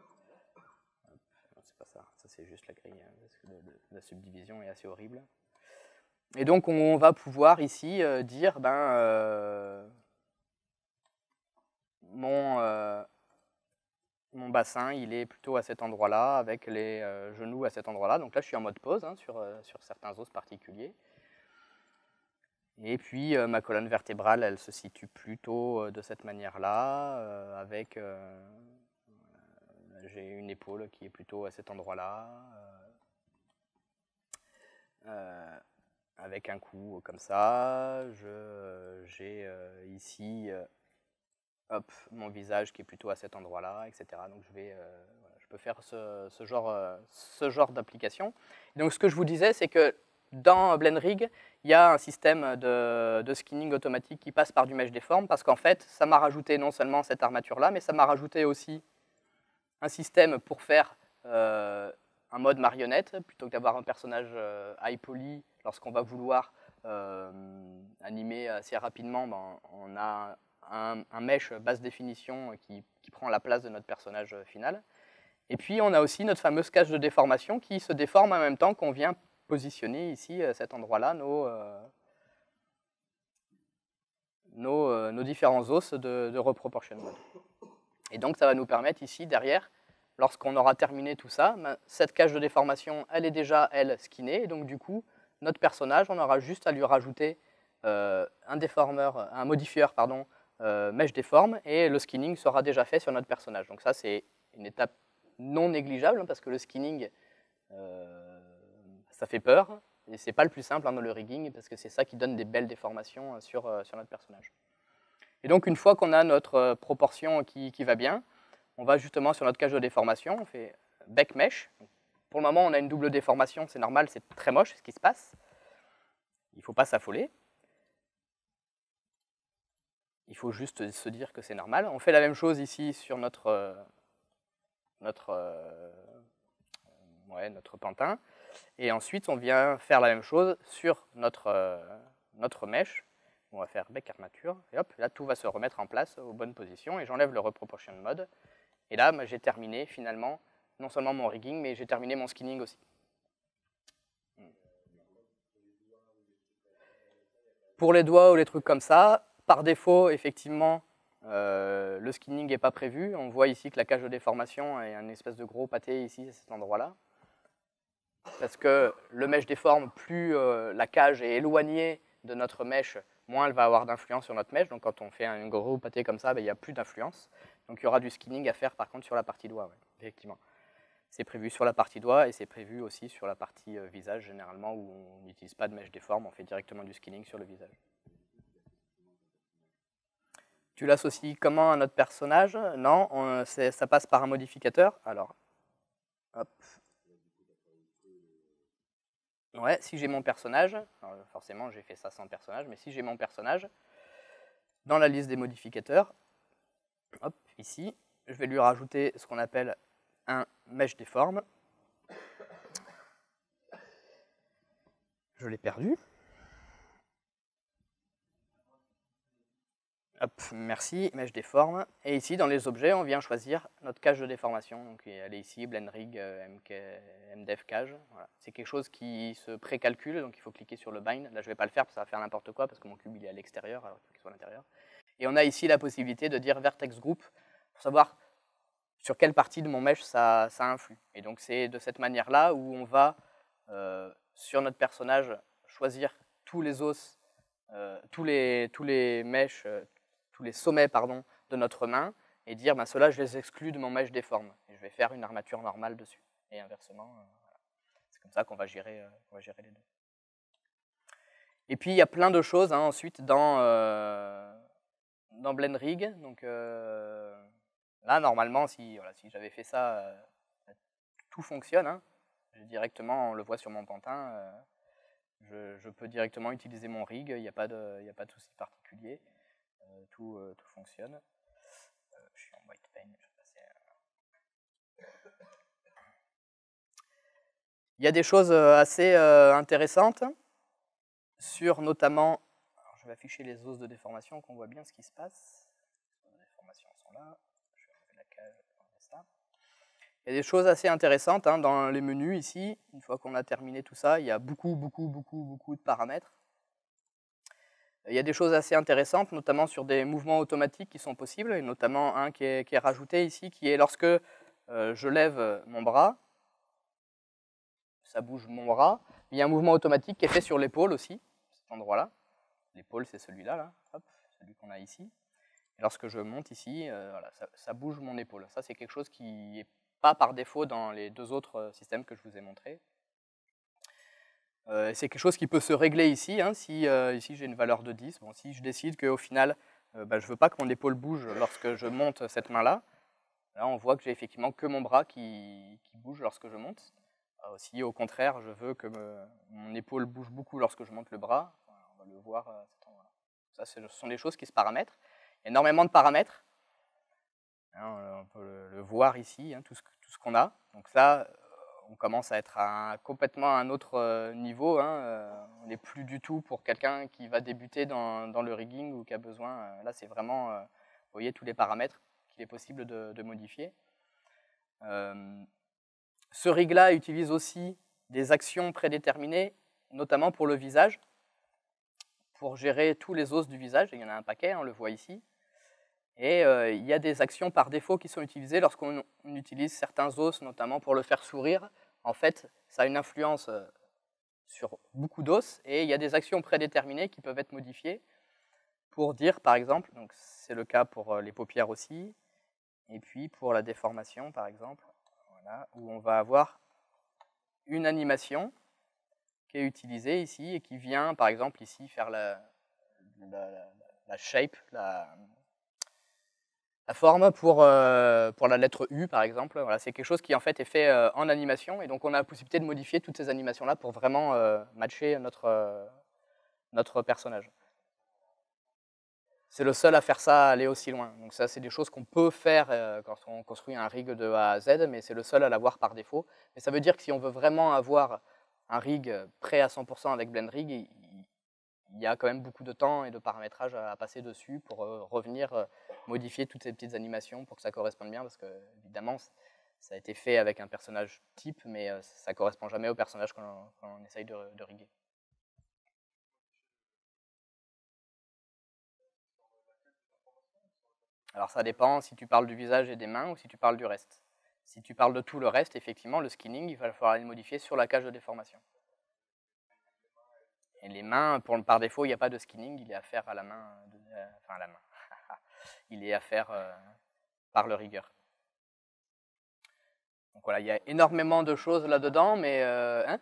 Non, c'est pas ça, ça c'est juste la grille, parce que la subdivision est assez horrible. Et donc on va pouvoir ici dire, mon bassin, il est plutôt à cet endroit-là, avec les genoux à cet endroit-là. Donc là, je suis en mode pause sur certains os particuliers. Et puis, ma colonne vertébrale, elle se situe plutôt de cette manière-là, avec... j'ai une épaule qui est plutôt à cet endroit-là, avec un cou comme ça. J'ai ici... hop, mon visage qui est plutôt à cet endroit-là, etc. Donc je peux faire ce genre d'application. Donc ce que je vous disais, c'est que dans BlendRig, il y a un système de skinning automatique qui passe par du mesh deform, parce qu'en fait, ça m'a rajouté non seulement cette armature-là, mais ça m'a rajouté aussi un système pour faire un mode marionnette, plutôt que d'avoir un personnage high poly, lorsqu'on va vouloir animer assez rapidement, on a un mesh basse définition qui prend la place de notre personnage final. Et puis on a aussi notre fameuse cage de déformation qui se déforme en même temps qu'on vient positionner ici, à cet endroit-là, nos différents os de reproportion mode. Et donc ça va nous permettre ici, derrière, lorsqu'on aura terminé tout ça, cette cage de déformation, elle est déjà, elle, skinnée, et donc du coup, notre personnage, on aura juste à lui rajouter un modifieur, mesh deform, et le skinning sera déjà fait sur notre personnage. Donc ça, c'est une étape non négligeable, parce que le skinning, ça fait peur, et c'est pas le plus simple dans le rigging, parce que c'est ça qui donne des belles déformations sur notre personnage. Et donc, une fois qu'on a notre proportion qui va bien, on va justement sur notre cage de déformation, on fait back mesh. Pour le moment, on a une double déformation, c'est normal, c'est très moche ce qui se passe. Il ne faut pas s'affoler. Il faut juste se dire que c'est normal. On fait la même chose ici sur notre pantin. Et ensuite, on vient faire la même chose sur notre mèche. On va faire back armature. Et hop, là, tout va se remettre en place aux bonnes positions. Et j'enlève le reproportion mode. Et là, j'ai terminé finalement, non seulement mon rigging, mais j'ai terminé mon skinning aussi. Pour les doigts ou les trucs comme ça, par défaut, effectivement, le skinning n'est pas prévu. On voit ici que la cage de déformation est un espèce de gros pâté ici, à cet endroit-là. Parce que le mesh déforme, plus la cage est éloignée de notre mèche, moins elle va avoir d'influence sur notre mèche. Donc quand on fait un gros pâté comme ça, il n'y a plus d'influence. Donc il y aura du skinning à faire par contre sur la partie doigt, ouais, effectivement. C'est prévu sur la partie doigt et c'est prévu aussi sur la partie visage, généralement, où on n'utilise pas de mesh déforme, on fait directement du skinning sur le visage. Tu l'associes comment à notre personnage? Non, ça passe par un modificateur. Alors, hop. Ouais, si j'ai mon personnage, alors forcément j'ai fait ça sans personnage, mais si j'ai mon personnage, dans la liste des modificateurs, hop, ici, je vais lui rajouter ce qu'on appelle un mesh deform. Je l'ai perdu. Hop, merci, mèche déforme. Et ici, dans les objets, on vient choisir notre cache de déformation. Donc, elle est ici, BlendRig MDev Cache. Voilà. C'est quelque chose qui se précalcule, donc il faut cliquer sur le bind. Là, je ne vais pas le faire, parce que ça va faire n'importe quoi, parce que mon cube il est à l'extérieur, alors qu'il faut qu'il soit à l'intérieur. Et on a ici la possibilité de dire vertex group, pour savoir sur quelle partie de mon mesh ça influe. Et donc, c'est de cette manière-là où on va, sur notre personnage, choisir tous les os, tous les mèches, tous les sommets pardon, de notre main, et dire ben, ceux-là, je les exclus de mon mesh déforme. Et je vais faire une armature normale dessus. Et inversement, voilà. C'est comme ça qu'on va gérer les deux. Et puis, il y a plein de choses hein, ensuite dans BlendRig. Donc là, normalement, si j'avais fait ça, tout fonctionne. Hein. Directement, on le voit sur mon pantin. Je peux directement utiliser mon rig. Il n'y a pas de souci particulier. Tout fonctionne. Je suis en white paint. Je vais passer Il y a des choses assez intéressantes sur notamment. Alors je vais afficher les os de déformation, qu'on voit bien ce qui se passe. Les os de déformation sont là. Je vais enlever la cage. Ça. Il y a des choses assez intéressantes hein, dans les menus ici. Une fois qu'on a terminé tout ça, il y a beaucoup de paramètres. Il y a des choses assez intéressantes, notamment sur des mouvements automatiques qui sont possibles, et notamment un qui est rajouté ici, qui est lorsque je lève mon bras, ça bouge mon bras. Il y a un mouvement automatique qui est fait sur l'épaule aussi, cet endroit-là. L'épaule, c'est celui-là, là. Hop, celui qu'on a ici. Et lorsque je monte ici, voilà, ça bouge mon épaule. Ça, c'est quelque chose qui n'est pas par défaut dans les deux autres systèmes que je vous ai montrés. C'est quelque chose qui peut se régler ici. Hein, si ici j'ai une valeur de 10, bon, si je décide qu'au final, je ne veux pas que mon épaule bouge lorsque je monte cette main-là, là on voit que j'ai effectivement que mon bras qui bouge lorsque je monte. Si au contraire, je veux que mon épaule bouge beaucoup lorsque je monte le bras, on va le voir à cet endroit-là. Ça, ce sont des choses qui se paramètrent. Il y a énormément de paramètres. Hein, on peut le voir ici, hein, tout ce qu'on a. Donc ça, on commence à être complètement à un autre niveau. Hein, on n'est plus du tout pour quelqu'un qui va débuter dans le rigging ou qui a besoin. Là, c'est vraiment, vous voyez, tous les paramètres qu'il est possible de modifier. Ce rig-là utilise aussi des actions prédéterminées, notamment pour le visage, pour gérer tous les os du visage. Il y en a un paquet, on le voit ici. Et il y a des actions par défaut qui sont utilisées lorsqu'on utilise certains os, notamment pour le faire sourire. En fait, ça a une influence sur beaucoup d'os, et il y a des actions prédéterminées qui peuvent être modifiées pour dire, par exemple, donc c'est le cas pour les paupières aussi, et puis pour la déformation, par exemple, voilà, où on va avoir une animation qui est utilisée ici et qui vient, par exemple, ici, faire la shape, la forme pour la lettre U, par exemple. Voilà, c'est quelque chose qui, en fait, est fait en animation, et donc on a la possibilité de modifier toutes ces animations-là pour vraiment matcher notre personnage. C'est le seul à faire ça, aller aussi loin. Donc ça, c'est des choses qu'on peut faire quand on construit un rig de A à Z, mais c'est le seul à l'avoir par défaut. Mais ça veut dire que si on veut vraiment avoir un rig prêt à 100% avec BlendRig, il y a quand même beaucoup de temps et de paramétrage à passer dessus pour revenir modifier toutes ces petites animations pour que ça corresponde bien, parce que évidemment, ça a été fait avec un personnage type, mais ça ne correspond jamais au personnage qu'on essaye de riguer. Alors ça dépend si tu parles du visage et des mains ou si tu parles du reste. Si tu parles de tout le reste, effectivement, le skinning, il va falloir le modifier sur la cage de déformation. Et les mains, par défaut, il n'y a pas de skinning, il est à faire à la main, enfin à la main. Il est à faire par le rigueur. Donc voilà, il y a énormément de choses là-dedans, mais hein,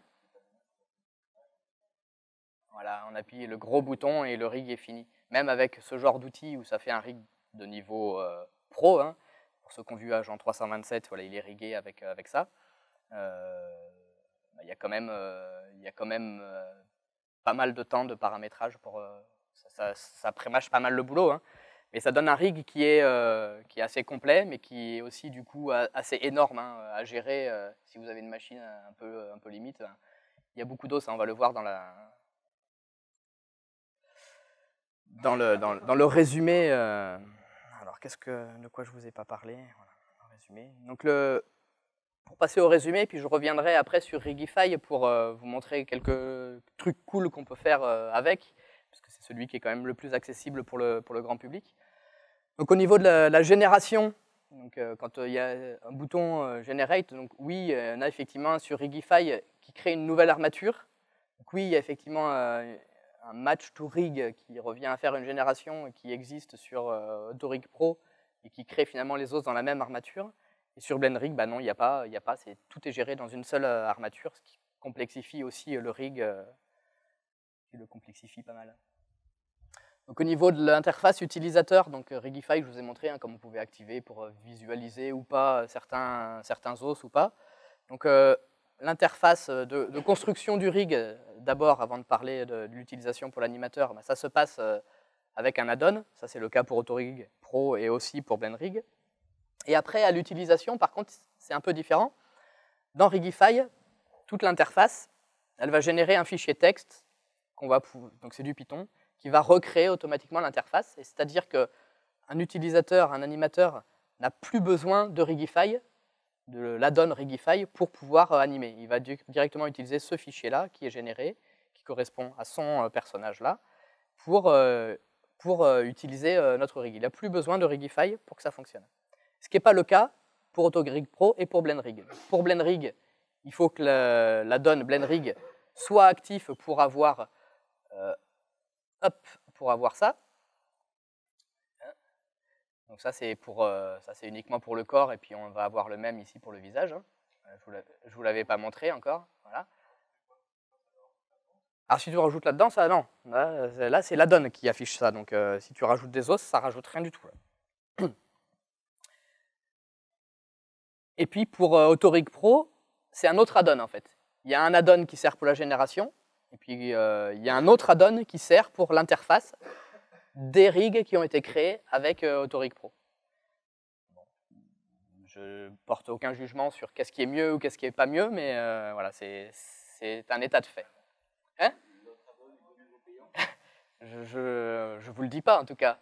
voilà, on appuie le gros bouton et le rig est fini. Même avec ce genre d'outil où ça fait un rig de niveau pro, hein, pour ceux qui ont vu Agent 327, voilà, il est rigué avec ça. Il y a quand même pas mal de temps de paramétrage pour ça prémâche pas mal le boulot, hein. Mais ça donne un rig qui est assez complet, mais qui est aussi du coup assez énorme hein, à gérer si vous avez une machine un peu limite. Il y a beaucoup d'os, hein, on va le voir dans dans le résumé, alors de quoi je ne vous ai pas parlé, voilà, un résumé. Donc pour passer au résumé, puis je reviendrai après sur Rigify pour vous montrer quelques trucs cool qu'on peut faire avec, parce que c'est celui qui est quand même le plus accessible pour le grand public. Donc au niveau de la génération, donc, quand il y a un bouton Generate, donc oui, on a effectivement sur Rigify qui crée une nouvelle armature. Donc oui, il y a effectivement un match to rig qui revient à faire une génération qui existe sur Autorig Pro et qui crée finalement les os dans la même armature. Et sur BlendRig, bah non, il n'y a pas, tout est géré dans une seule armature, ce qui complexifie aussi le rig, qui le complexifie pas mal. Donc au niveau de l'interface utilisateur, donc Rigify, je vous ai montré comment on pouvait activer pour visualiser ou pas certains os ou pas. Donc l'interface de construction du rig, d'abord, avant de parler de l'utilisation pour l'animateur, bah, ça se passe avec un add-on. Ça, c'est le cas pour Autorig Pro et aussi pour BlendRig. Et après, à l'utilisation, par contre, c'est un peu différent. Dans Rigify, toute l'interface, elle va générer un fichier texte, donc c'est du Python, qui va recréer automatiquement l'interface. C'est-à-dire qu'un utilisateur, un animateur, n'a plus besoin de Rigify, de l'add-on Rigify, pour pouvoir animer. Il va directement utiliser ce fichier-là qui est généré, qui correspond à son personnage-là, pour utiliser notre rig. Il n'a plus besoin de Rigify pour que ça fonctionne. Ce qui n'est pas le cas pour Autorig Pro et pour BlendRig. Pour BlendRig, il faut que l'add-on BlendRig soit actif pour avoir ça. Donc ça, c'est uniquement pour le corps, et puis on va avoir le même ici pour le visage. Je ne vous l'avais pas montré encore. Voilà. Alors si tu rajoutes là-dedans, ça, non. Là c'est l'add-on qui affiche ça. Donc si tu rajoutes des os, ça ne rajoute rien du tout. Là. Et puis pour Autorig Pro, c'est un autre add-on en fait. Il y a un add-on qui sert pour la génération, et puis il y a un autre add-on qui sert pour l'interface des rigs qui ont été créés avec Autorig Pro. Bon. Je porte aucun jugement sur qu'est-ce qui est mieux ou qu'est-ce qui n'est pas mieux, mais voilà, c'est un état de fait. Hein? Je vous le dis pas en tout cas.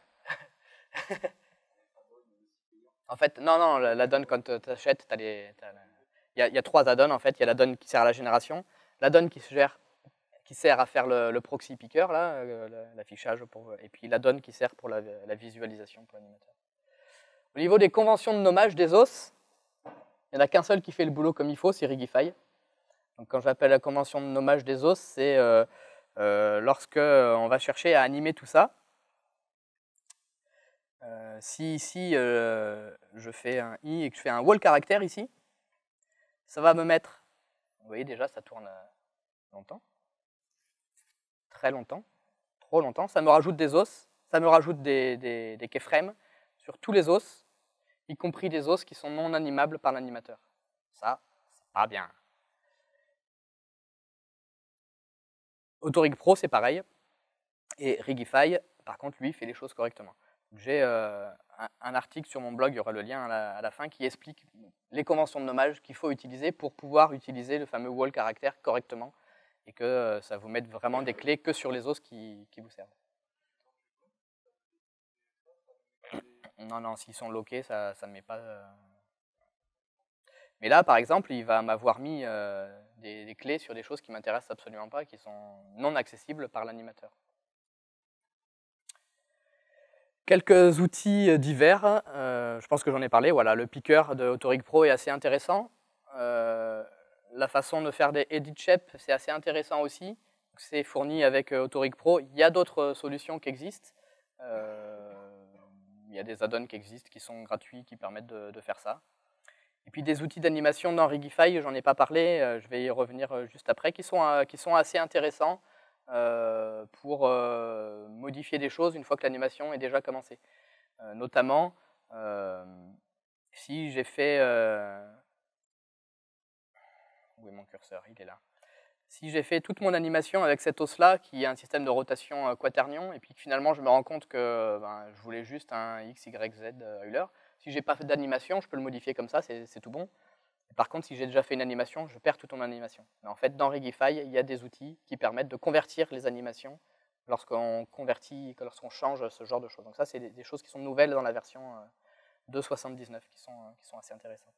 En fait, non, l'add-on quand tu achètes, il y a 3 add-ons en fait. Il y a l'add-on qui sert à la génération, l'add-on qui sert à faire le proxy picker, l'affichage, et puis l'add-on qui sert pour la visualisation pour l'animateur. Au niveau des conventions de nommage des os, il n'y en a qu'un seul qui fait le boulot comme il faut, c'est Rigify. Donc quand j'appelle la convention de nommage des os, c'est lorsque on va chercher à animer tout ça. Si ici je fais un i et que je fais un wall caractère ici, ça va me mettre, vous voyez déjà ça tourne longtemps, très longtemps, trop longtemps, ça me rajoute des os, ça me rajoute des keyframes sur tous les os, y compris des os qui sont non animables par l'animateur. Ça, c'est pas bien. Autorig Pro, c'est pareil, et Rigify, par contre, lui, fait les choses correctement. J'ai un article sur mon blog, il y aura le lien à la fin, qui explique les conventions de nommage qu'il faut utiliser pour pouvoir utiliser le fameux wall caractère correctement, et que ça vous mette vraiment des clés que sur les os qui vous servent. Non, s'ils sont loqués, ça ne met pas... Mais là, par exemple, il va m'avoir mis des clés sur des choses qui ne m'intéressent absolument pas, qui sont non accessibles par l'animateur. Quelques outils divers, je pense que j'en ai parlé. Voilà, le picker de Autorig Pro est assez intéressant. La façon de faire des edit shapes, c'est assez intéressant aussi. C'est fourni avec Autorig Pro. Il y a d'autres solutions qui existent. Il y a des add-ons qui existent, qui sont gratuits, qui permettent de faire ça. Et puis des outils d'animation dans Rigify, j'en ai pas parlé, je vais y revenir juste après, qui sont assez intéressants pour modifier des choses une fois que l'animation est déjà commencée. Notamment, si j'ai fait... où est mon curseur? Il est là. Si j'ai fait toute mon animation avec cet os-là, qui est un système de rotation quaternion, et puis finalement je me rends compte que je voulais juste un X, Y, Z Euler, si j'ai pas fait d'animation, je peux le modifier comme ça, c'est tout bon. Par contre, si j'ai déjà fait une animation, je perds toute mon animation. Mais en fait, dans Rigify, il y a des outils qui permettent de convertir les animations lorsqu'on convertit, lorsqu'on change ce genre de choses. Donc ça, c'est des choses qui sont nouvelles dans la version 2.79, qui sont assez intéressantes.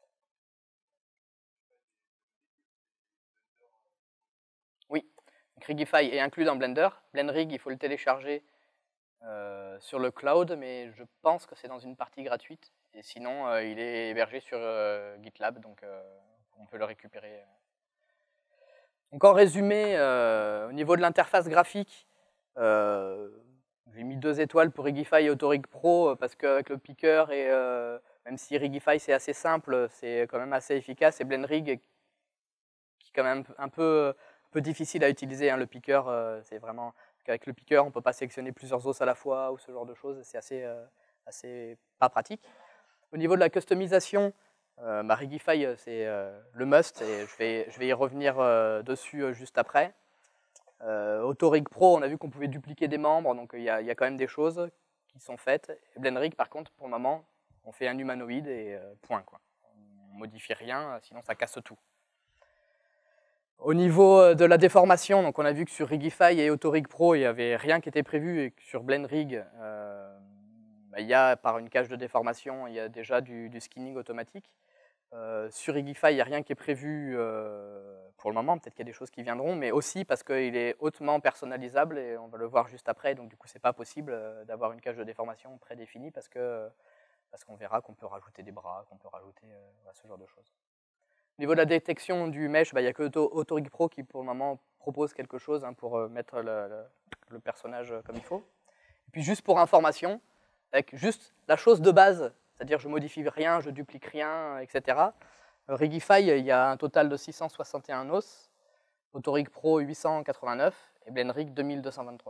Oui, donc Rigify est inclus dans Blender. BlendRig, il faut le télécharger sur le cloud, mais je pense que c'est dans une partie gratuite. Et sinon, il est hébergé sur GitLab, donc on peut le récupérer. Donc en résumé, au niveau de l'interface graphique, j'ai mis 2 étoiles pour Rigify et Autorig Pro parce qu'avec le picker, et même si Rigify c'est assez simple, c'est quand même assez efficace, et BlendRig qui est quand même un peu difficile à utiliser. Hein, le picker, c'est vraiment qu'avec le picker, on ne peut pas sélectionner plusieurs os à la fois ou ce genre de choses, c'est assez pas pratique. Au niveau de la customisation, Rigify, c'est le must, et je vais y revenir dessus juste après. Autorig Pro, on a vu qu'on pouvait dupliquer des membres, donc il y a quand même des choses qui sont faites. Et BlendRig, par contre, pour le moment, on fait un humanoïde et point, quoi. On ne modifie rien, sinon ça casse tout. Au niveau de la déformation, donc on a vu que sur Rigify et Autorig Pro, il n'y avait rien qui était prévu, et que sur BlendRig, il y a, par une cage de déformation, il y a déjà du skinning automatique. Sur Rigify, il n'y a rien qui est prévu pour le moment, peut-être qu'il y a des choses qui viendront, mais aussi parce qu'il est hautement personnalisable, et on va le voir juste après, donc du coup c'est pas possible d'avoir une cage de déformation prédéfinie, parce qu'on verra qu'on peut rajouter des bras, qu'on peut rajouter ce genre de choses. Au niveau de la détection du mesh, il n'y a que Autorig Pro qui pour le moment propose quelque chose pour mettre le personnage comme il faut. Et puis juste pour information, avec juste la chose de base, c'est-à-dire je modifie rien, je duplique rien, etc. Rigify, il y a un total de 661 os, Autorig Pro 889 et BlendRig 2223.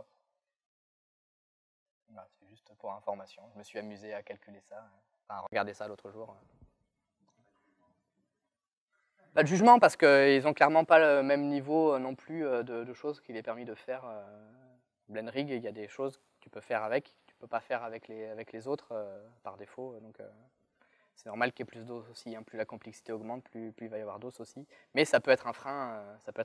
Voilà, c'est juste pour information. Je me suis amusé à calculer ça, à regarder ça l'autre jour. Le jugement, parce qu'ils n'ont clairement pas le même niveau non plus de choses qu'il est permis de faire. BlendRig, il y a des choses que tu peux faire avec, que tu ne peux pas faire avec les autres par défaut. Donc c'est normal qu'il y ait plus d'os aussi. Hein. Plus la complexité augmente, plus il va y avoir d'os aussi. Mais ça peut être un frein.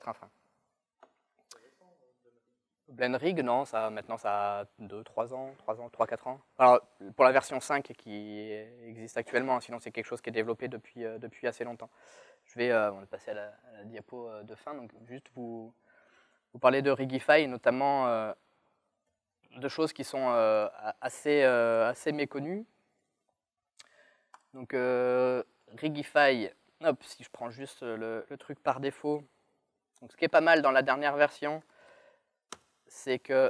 BlendRig, non, maintenant ça a 3 ans, 4 ans. Alors, pour la version 5 qui existe actuellement, sinon c'est quelque chose qui est développé depuis assez longtemps. On va passer à la diapo de fin, donc juste vous parler de Rigify, notamment de choses qui sont assez méconnues. Donc Rigify, si je prends juste le truc par défaut, donc ce qui est pas mal dans la dernière version, c'est que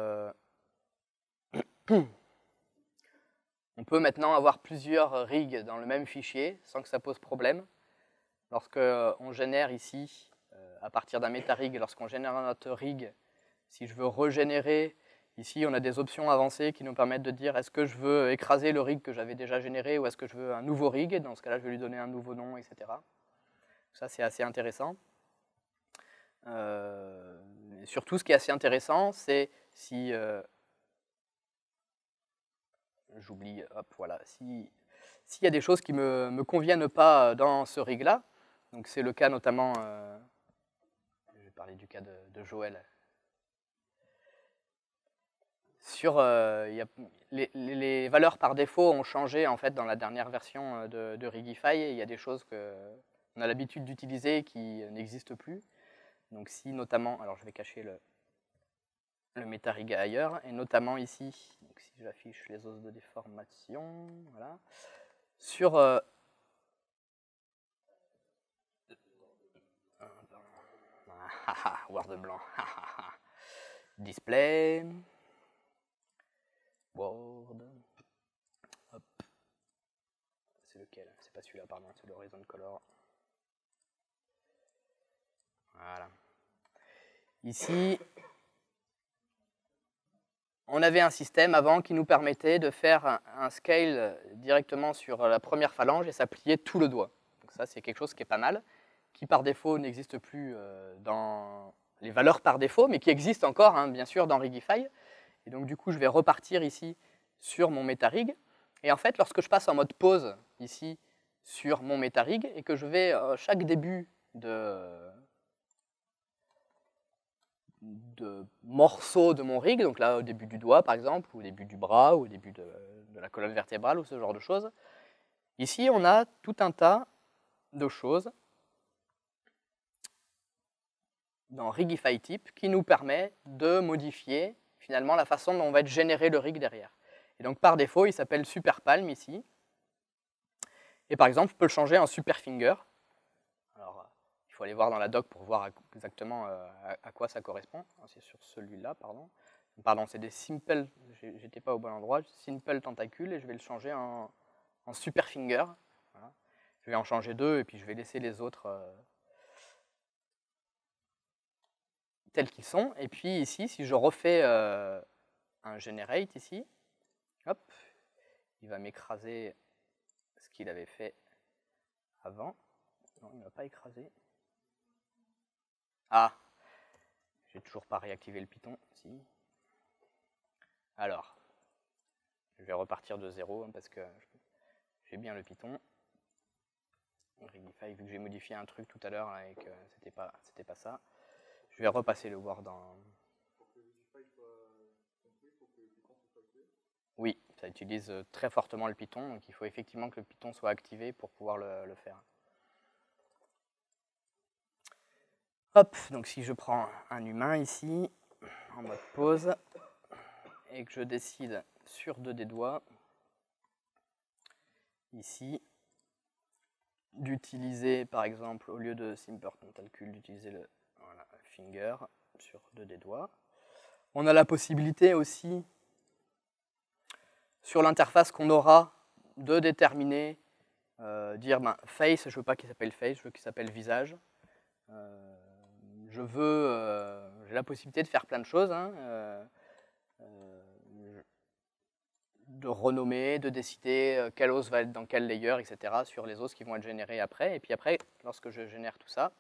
on peut maintenant avoir plusieurs rigs dans le même fichier sans que ça pose problème. Lorsqu'on génère ici, à partir d'un meta-rig, lorsqu'on génère notre rig, si je veux régénérer, ici on a des options avancées qui nous permettent de dire est-ce que je veux écraser le rig que j'avais déjà généré ou est-ce que je veux un nouveau rig. Dans ce cas-là, je vais lui donner un nouveau nom, etc. Ça, c'est assez intéressant. Surtout, ce qui est assez intéressant, c'est si... j'oublie, hop, voilà. S'il y a des choses qui ne me conviennent pas dans ce rig-là, donc c'est le cas notamment... je vais parler du cas de Joël. Les valeurs par défaut ont changé en fait dans la dernière version de Rigify. Il y a des choses qu'on a l'habitude d'utiliser qui n'existent plus. Donc si notamment, alors je vais cacher le meta-rig ailleurs, et notamment ici, donc si j'affiche les os de déformation, voilà, sur Word blanc, display, Word, hop, c'est lequel? C'est pas celui-là, pardon, c'est le Horizon Color. Voilà. Ici, on avait un système avant qui nous permettait de faire un scale directement sur la première phalange et ça pliait tout le doigt. Donc ça, c'est quelque chose qui est pas mal, qui par défaut n'existe plus dans les valeurs par défaut, mais qui existe encore, hein, bien sûr, dans Rigify. Et donc du coup, je vais repartir ici sur mon meta-rig. Et en fait, lorsque je passe en mode pause ici sur mon meta-rig et que je vais chaque début de morceaux de mon rig, donc là au début du doigt par exemple, ou au début du bras, ou au début de la colonne vertébrale, ou ce genre de choses. Ici, on a tout un tas de choses dans Rigify Type qui nous permet de modifier finalement la façon dont on va être généré le rig derrière. Et donc par défaut, il s'appelle Super Palm ici. Et par exemple, je peux le changer en Super Finger. Alors, il faut aller voir dans la doc pour voir exactement à quoi ça correspond. C'est sur celui-là, pardon. Pardon, c'est des Simple, j'étais pas au bon endroit, Simple Tentacule, et je vais le changer en Super Finger. Voilà. Je vais en changer 2, et puis je vais laisser les autres tels qu'ils sont. Et puis ici, si je refais un Generate ici, hop, il va m'écraser ce qu'il avait fait avant. Non, il ne m'a pas écrasé. Ah, j'ai toujours pas réactivé le Python. Si. Alors, je vais repartir de 0 parce que j'ai bien le Python. Rigify, vu que j'ai modifié un truc tout à l'heure et que c'était pas ça. Je vais repasser le Word dans... Oui, ça utilise très fortement le Python, donc il faut effectivement que le Python soit activé pour pouvoir le faire. Hop, donc si je prends un humain ici, en mode pause, et que je décide sur 2 des doigts, ici, d'utiliser par exemple, au lieu de Simple Tentacule, d'utiliser le Finger sur 2 des doigts. On a la possibilité aussi, sur l'interface qu'on aura, de déterminer, dire face, je ne veux pas qu'il s'appelle face, je veux qu'il s'appelle visage. J'ai la possibilité de faire plein de choses, de renommer, de décider quel os va être dans quel layer, etc., sur les os qui vont être générés après. Et puis après, lorsque je génère tout ça,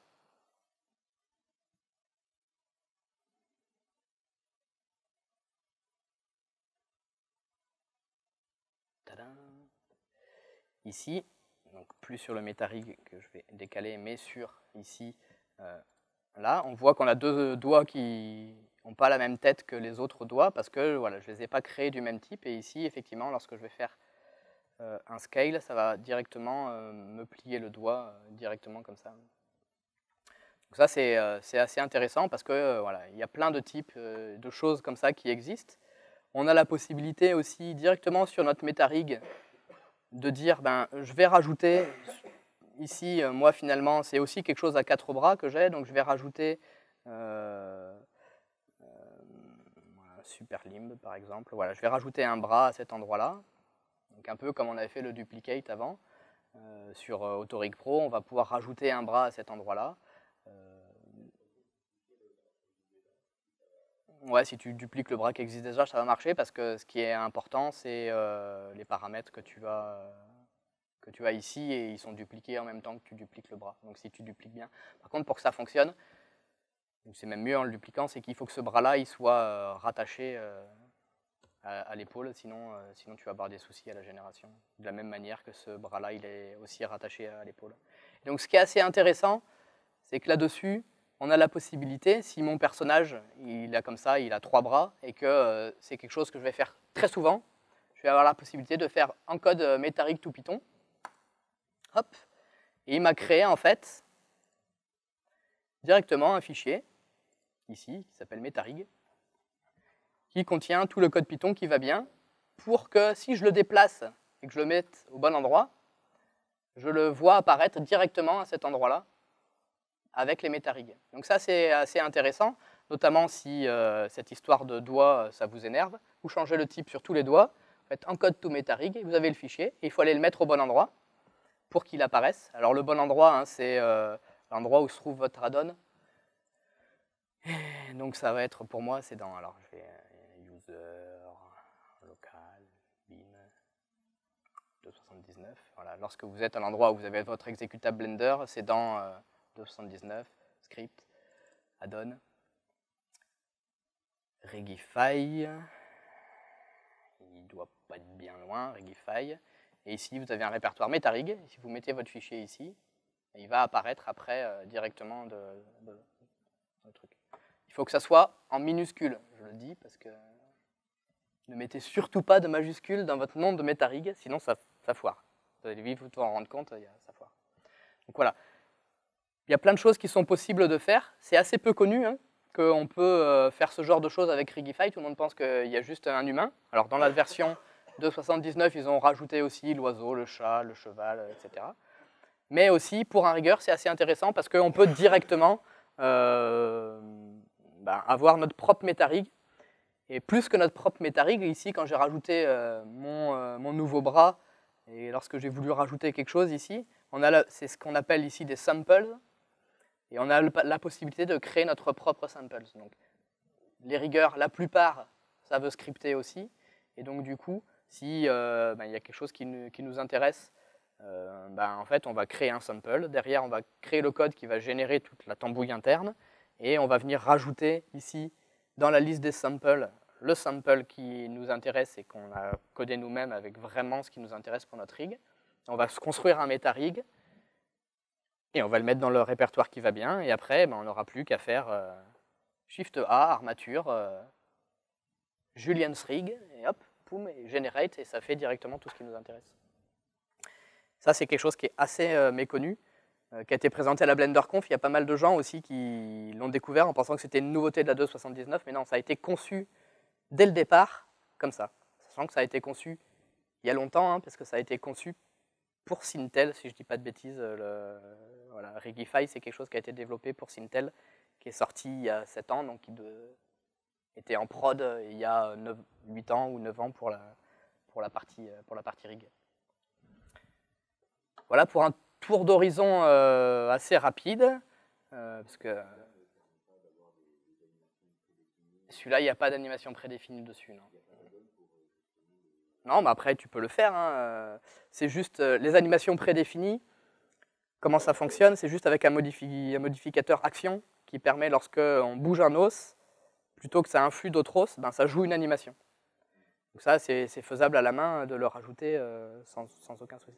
ici, donc plus sur le MetaRig que je vais décaler, mais sur ici, là, on voit qu'on a 2 doigts qui n'ont pas la même tête que les autres doigts parce que voilà, je ne les ai pas créés du même type. Et ici, effectivement, lorsque je vais faire un scale, ça va directement me plier le doigt directement comme ça. Donc ça, c'est assez intéressant parce que voilà, il y a plein de types de choses comme ça qui existent. On a la possibilité aussi directement sur notre MetaRig de dire, je vais rajouter, ici, moi finalement, c'est aussi quelque chose à 4 bras que j'ai, donc je vais rajouter Super Limb par exemple. Voilà, je vais rajouter un bras à cet endroit-là, donc un peu comme on avait fait le duplicate avant. Sur Autorig Pro, on va pouvoir rajouter un bras à cet endroit-là. Ouais, si tu dupliques le bras qui existe déjà, ça va marcher parce que ce qui est important, c'est les paramètres que tu as ici et ils sont dupliqués en même temps que tu dupliques le bras. Donc si tu dupliques bien. Par contre, pour que ça fonctionne, c'est même mieux en le dupliquant, c'est qu'il faut que ce bras-là il soit rattaché à l'épaule, sinon tu vas avoir des soucis à la génération. De la même manière que ce bras-là, il est aussi rattaché à l'épaule. Donc ce qui est assez intéressant, c'est que là-dessus, on a la possibilité, si mon personnage, il a comme ça, il a 3 bras, et que c'est quelque chose que je vais faire très souvent, je vais avoir la possibilité de faire en code MetaRig to Python. Hop. Et il m'a créé en fait directement un fichier, ici, qui s'appelle MetaRig, qui contient tout le code Python qui va bien, pour que si je le déplace et que je le mette au bon endroit, je le vois apparaître directement à cet endroit-là, avec les MetaRig. Donc ça, c'est assez intéressant, notamment si cette histoire de doigts, ça vous énerve. Vous changez le type sur tous les doigts, vous faites encode to MetaRig, vous avez le fichier, et il faut aller le mettre au bon endroit pour qu'il apparaisse. Alors le bon endroit, c'est l'endroit où se trouve votre add-on. Donc ça va être, pour moi, c'est dans, alors je vais user, local, bin, 279. Voilà, lorsque vous êtes à l'endroit où vous avez votre exécutable Blender, c'est dans 279, script, add-on, Rigify, il ne doit pas être bien loin, Rigify, et ici vous avez un répertoire MetaRig, si vous mettez votre fichier ici, il va apparaître après directement de truc. Il Il faut que ça soit en minuscule, je le dis, parce que ne mettez surtout pas de majuscules dans votre nom de MetaRig, sinon ça foire. Vous allez vite vous en rendre compte, ça foire. Donc voilà. Il y a plein de choses qui sont possibles de faire. C'est assez peu connu hein, qu'on peut faire ce genre de choses avec Rigify. Tout le monde pense qu'il y a juste un humain. Alors dans la version 2.79, ils ont rajouté aussi l'oiseau, le chat, le cheval, etc. Mais aussi, pour un rigueur, c'est assez intéressant parce qu'on peut directement avoir notre propre MetaRig. Et plus que notre propre MetaRig, ici, quand j'ai rajouté mon nouveau bras, et lorsque j'ai voulu rajouter quelque chose ici, c'est ce qu'on appelle ici des samples, et on a la possibilité de créer notre propre samples. Donc, les rigueurs, la plupart, ça veut scripter aussi, et donc du coup, si y a quelque chose qui nous intéresse, en fait, on va créer un sample, derrière, on va créer le code qui va générer toute la tambouille interne, et on va venir rajouter ici, dans la liste des samples, le sample qui nous intéresse et qu'on a codé nous-mêmes avec vraiment ce qui nous intéresse pour notre rig. On va se construire un MetaRig et on va le mettre dans le répertoire qui va bien. Et après, on n'aura plus qu'à faire Shift A, armature, Julian's rig, et hop, poum, et generate, et ça fait directement tout ce qui nous intéresse. Ça, c'est quelque chose qui est assez méconnu, qui a été présenté à la BlenderConf. Il y a pas mal de gens aussi qui l'ont découvert en pensant que c'était une nouveauté de la 2.79, mais non, ça a été conçu dès le départ comme ça. Sachant que ça a été conçu il y a longtemps, hein, parce que ça a été conçu pour Sintel, si je ne dis pas de bêtises. Voilà, Rigify, c'est quelque chose qui a été développé pour Sintel, qui est sorti il y a 7 ans, donc qui était en prod il y a 8 ans ou 9 ans pour la partie rig. Voilà pour un tour d'horizon assez rapide, parce que celui-là, il n'y a pas d'animation prédéfinie dessus. Non, mais après, tu peux le faire. Hein. C'est juste les animations prédéfinies. Comment ça fonctionne? C'est juste avec un modificateur action qui permet, lorsqu'on bouge un os, plutôt que ça influe d'autres os, ça joue une animation. Donc ça, c'est faisable à la main de le rajouter sans aucun souci.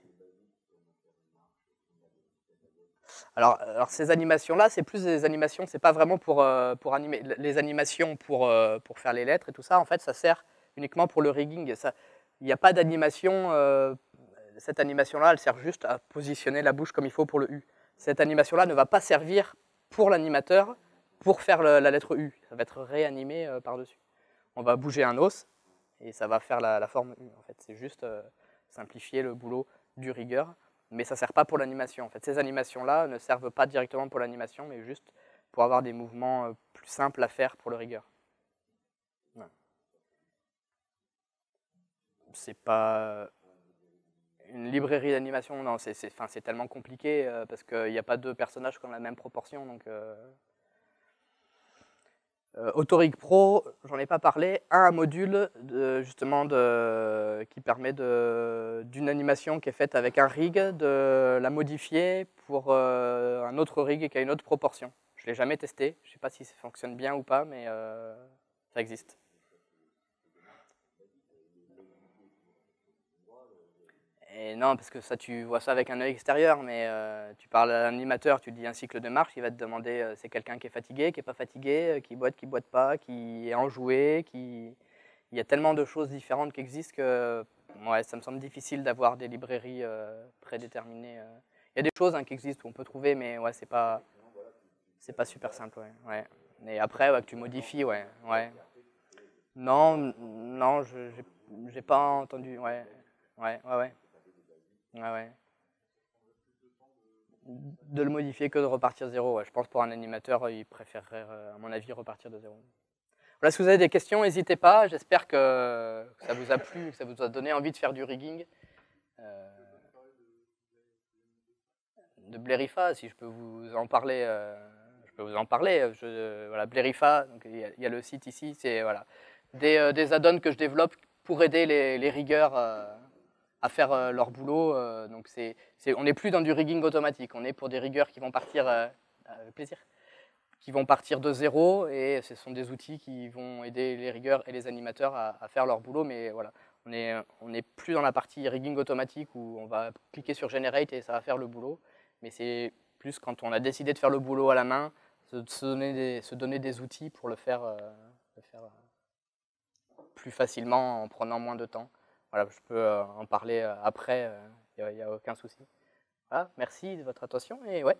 Alors ces animations-là, c'est plus des animations, c'est pas vraiment pour animer. Les animations pour faire les lettres et tout ça, en fait, ça sert uniquement pour le rigging. Il n'y a pas d'animation, cette animation-là, elle sert juste à positionner la bouche comme il faut pour le U. Cette animation-là ne va pas servir pour l'animateur pour faire la lettre U. Ça va être réanimé par-dessus. On va bouger un os et ça va faire la forme U. En fait, c'est juste simplifier le boulot du rigueur. Mais ça ne sert pas pour l'animation. En fait, ces animations-là ne servent pas directement pour l'animation, mais juste pour avoir des mouvements plus simples à faire pour le rigueur. Ouais. C'est pas une librairie d'animation, non, c'est tellement compliqué parce qu'il n'y a pas deux personnages qui ont la même proportion. Donc, Autorig Pro, j'en ai pas parlé, a un module qui permet d'une animation qui est faite avec un rig, de la modifier pour un autre rig qui a une autre proportion. Je ne l'ai jamais testé, je ne sais pas si ça fonctionne bien ou pas, mais ça existe. Et non, parce que ça, tu vois ça avec un œil extérieur, mais tu parles à l'animateur, tu dis un cycle de marche, il va te demander c'est quelqu'un qui est fatigué, qui n'est pas fatigué, qui boite pas, qui est enjoué, il y a tellement de choses différentes qui existent que ouais, ça me semble difficile d'avoir des librairies prédéterminées. Il y a des choses qui existent où on peut trouver, mais ouais, c'est pas super simple. Ouais. Et après, que tu modifies, ouais. Non, j'ai pas entendu. Ouais. De le modifier que de repartir de zéro. Ouais. Je pense pour un animateur, il préférerait, à mon avis, repartir de zéro. Voilà, si vous avez des questions, n'hésitez pas. J'espère que ça vous a plu, que ça vous a donné envie de faire du rigging. De Blerifa, si je peux vous en parler, voilà, Blerifa, il y a le site ici, c'est voilà, des add-ons que je développe pour aider les riggeurs à faire leur boulot. Donc on n'est plus dans du rigging automatique, on est pour des riggeurs qui vont partir, avec plaisir, qui vont partir de zéro, et ce sont des outils qui vont aider les riggeurs et les animateurs à faire leur boulot, mais voilà, on n'est plus dans la partie rigging automatique où on va cliquer sur Generate et ça va faire le boulot, mais c'est plus quand on a décidé de faire le boulot à la main, se donner des outils pour le faire plus facilement en prenant moins de temps. Voilà, je peux en parler après, il n'y a aucun souci. Voilà, merci de votre attention et ouais.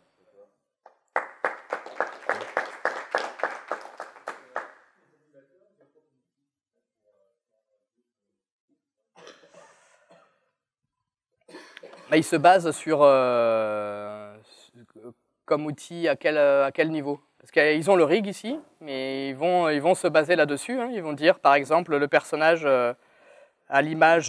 Bah, il se base sur comme outil à quel niveau. Parce qu'ils ont le rig ici, mais ils vont se baser là-dessus. Hein. Ils vont dire, par exemple, le personnage à l'image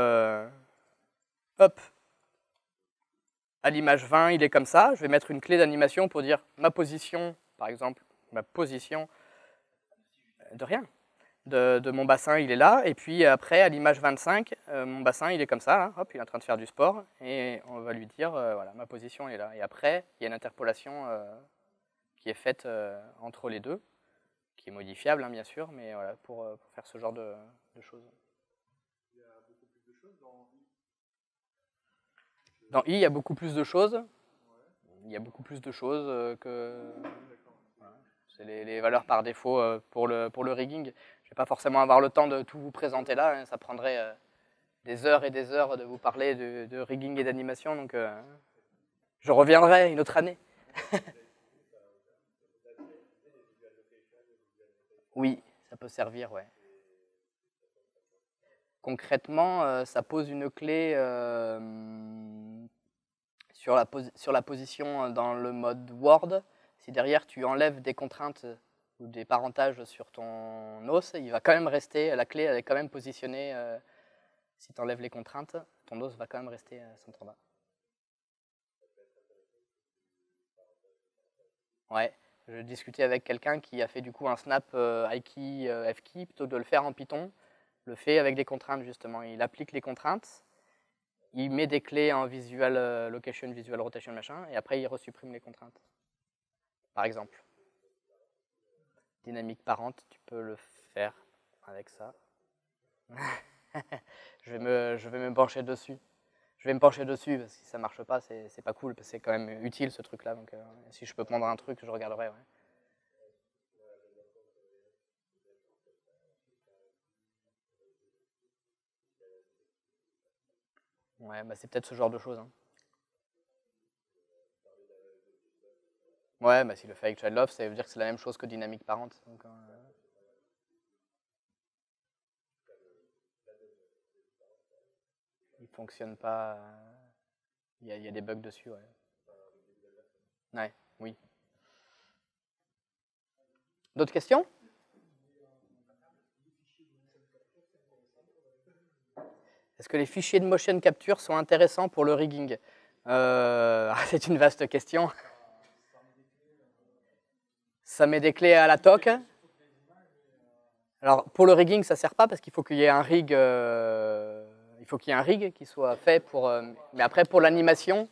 à l'image 20, il est comme ça. Je vais mettre une clé d'animation pour dire ma position, par exemple, ma position de rien. De mon bassin, il est là. Et puis après, à l'image 25, mon bassin, il est comme ça. Hein. Hop, il est en train de faire du sport. Et on va lui dire, voilà, ma position est là. Et après, il y a une interpolation qui est faite entre les deux, qui est modifiable, hein, bien sûr, mais voilà, pour faire ce genre de choses. Il y a beaucoup plus de choses dans I, il y a beaucoup plus de choses. Il y a beaucoup plus de choses que... Voilà. C'est les valeurs par défaut pour le rigging. Je ne vais pas forcément avoir le temps de tout vous présenter là. Hein. Ça prendrait des heures et des heures de vous parler de rigging et d'animation. Donc, je reviendrai une autre année. Oui, ça peut servir, ouais. Concrètement, ça pose une clé sur la position dans le mode Word. Si derrière tu enlèves des contraintes ou des parentages sur ton os, il va quand même rester, la clé elle est quand même positionnée. Si tu enlèves les contraintes, ton os va quand même rester centre-bas. Ouais, je discutais avec quelqu'un qui a fait du coup un snap iKey, Fkey, plutôt que de le faire en Python, le fait avec des contraintes justement. Il applique les contraintes, il met des clés en visual location, visual rotation, machin, et après il resupprime les contraintes. Par exemple. Dynamique parent, tu peux le faire avec ça. je vais me pencher dessus. Je vais me pencher dessus, parce que si ça marche pas, c'est pas cool, parce que c'est quand même utile ce truc-là. Donc si je peux prendre un truc, je regarderai. Ouais. Ouais, bah c'est peut-être ce genre de choses. Hein. Ouais, bah s'il le fait avec Child Love, ça veut dire que c'est la même chose que Dynamic Parent. Donc, il fonctionne pas. Il y a des bugs dessus, ouais. Ouais, oui. D'autres questions? Est-ce que les fichiers de motion capture sont intéressants pour le rigging? C'est une vaste question. Ça met des clés à la toque. Alors, pour le rigging, ça ne sert pas parce qu'il faut qu'il y ait un rig. Il faut qu'il y ait un rig qui soit fait pour. Mais après, pour l'animation,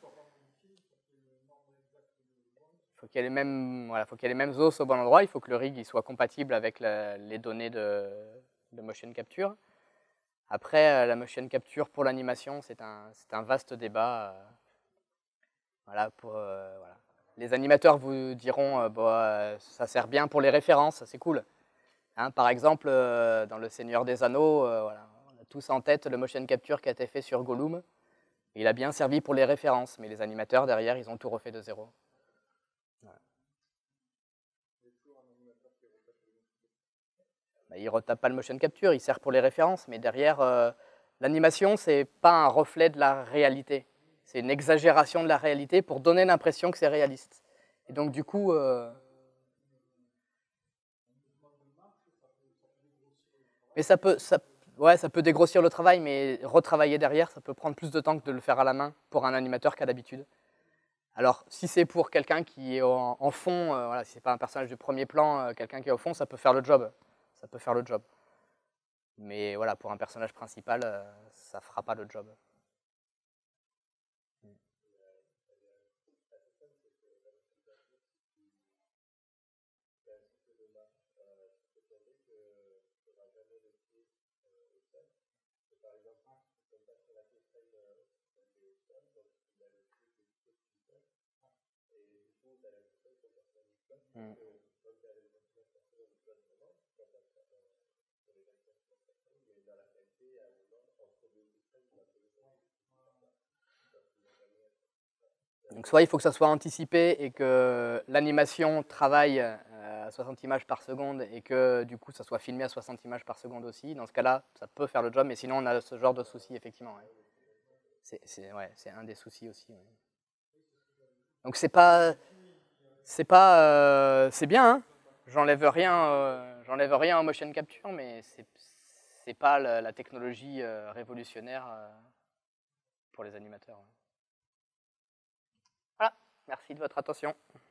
il faut qu'il y ait les mêmes, voilà, faut qu'il y ait les mêmes os au bon endroit. Il faut que le rig il soit compatible avec les données de motion capture. Après, la motion capture pour l'animation, c'est un vaste débat. Voilà, voilà. Les animateurs vous diront ça sert bien pour les références, c'est cool. Hein, par exemple, dans Le Seigneur des Anneaux, voilà, on a tous en tête le motion capture qui a été fait sur Gollum. Il a bien servi pour les références, mais les animateurs derrière, ils ont tout refait de zéro. Voilà. Bah, il ne retape pas le motion capture, il sert pour les références, mais derrière, l'animation, c'est pas un reflet de la réalité. C'est une exagération de la réalité pour donner l'impression que c'est réaliste. Et donc, du coup... mais ça peut dégrossir le travail, mais retravailler derrière, ça peut prendre plus de temps que de le faire à la main pour un animateur qu'à d'habitude. Alors, si c'est pour quelqu'un qui est en fond, voilà, si c'est pas un personnage de premier plan, quelqu'un qui est au fond, ça peut faire le job. Ça peut faire le job. Mais voilà, pour un personnage principal, ça fera pas le job. Mm. Donc soit il faut que ça soit anticipé et que l'animation travaille à 60 images par seconde et que du coup ça soit filmé à 60 images par seconde aussi. Dans ce cas-là, ça peut faire le job, mais sinon on a ce genre de souci effectivement. Ouais. C'est un des soucis aussi. Ouais. Donc c'est bien. Hein. J'enlève rien en motion capture, mais c'est pas la technologie révolutionnaire pour les animateurs. Ouais. Voilà. Merci de votre attention.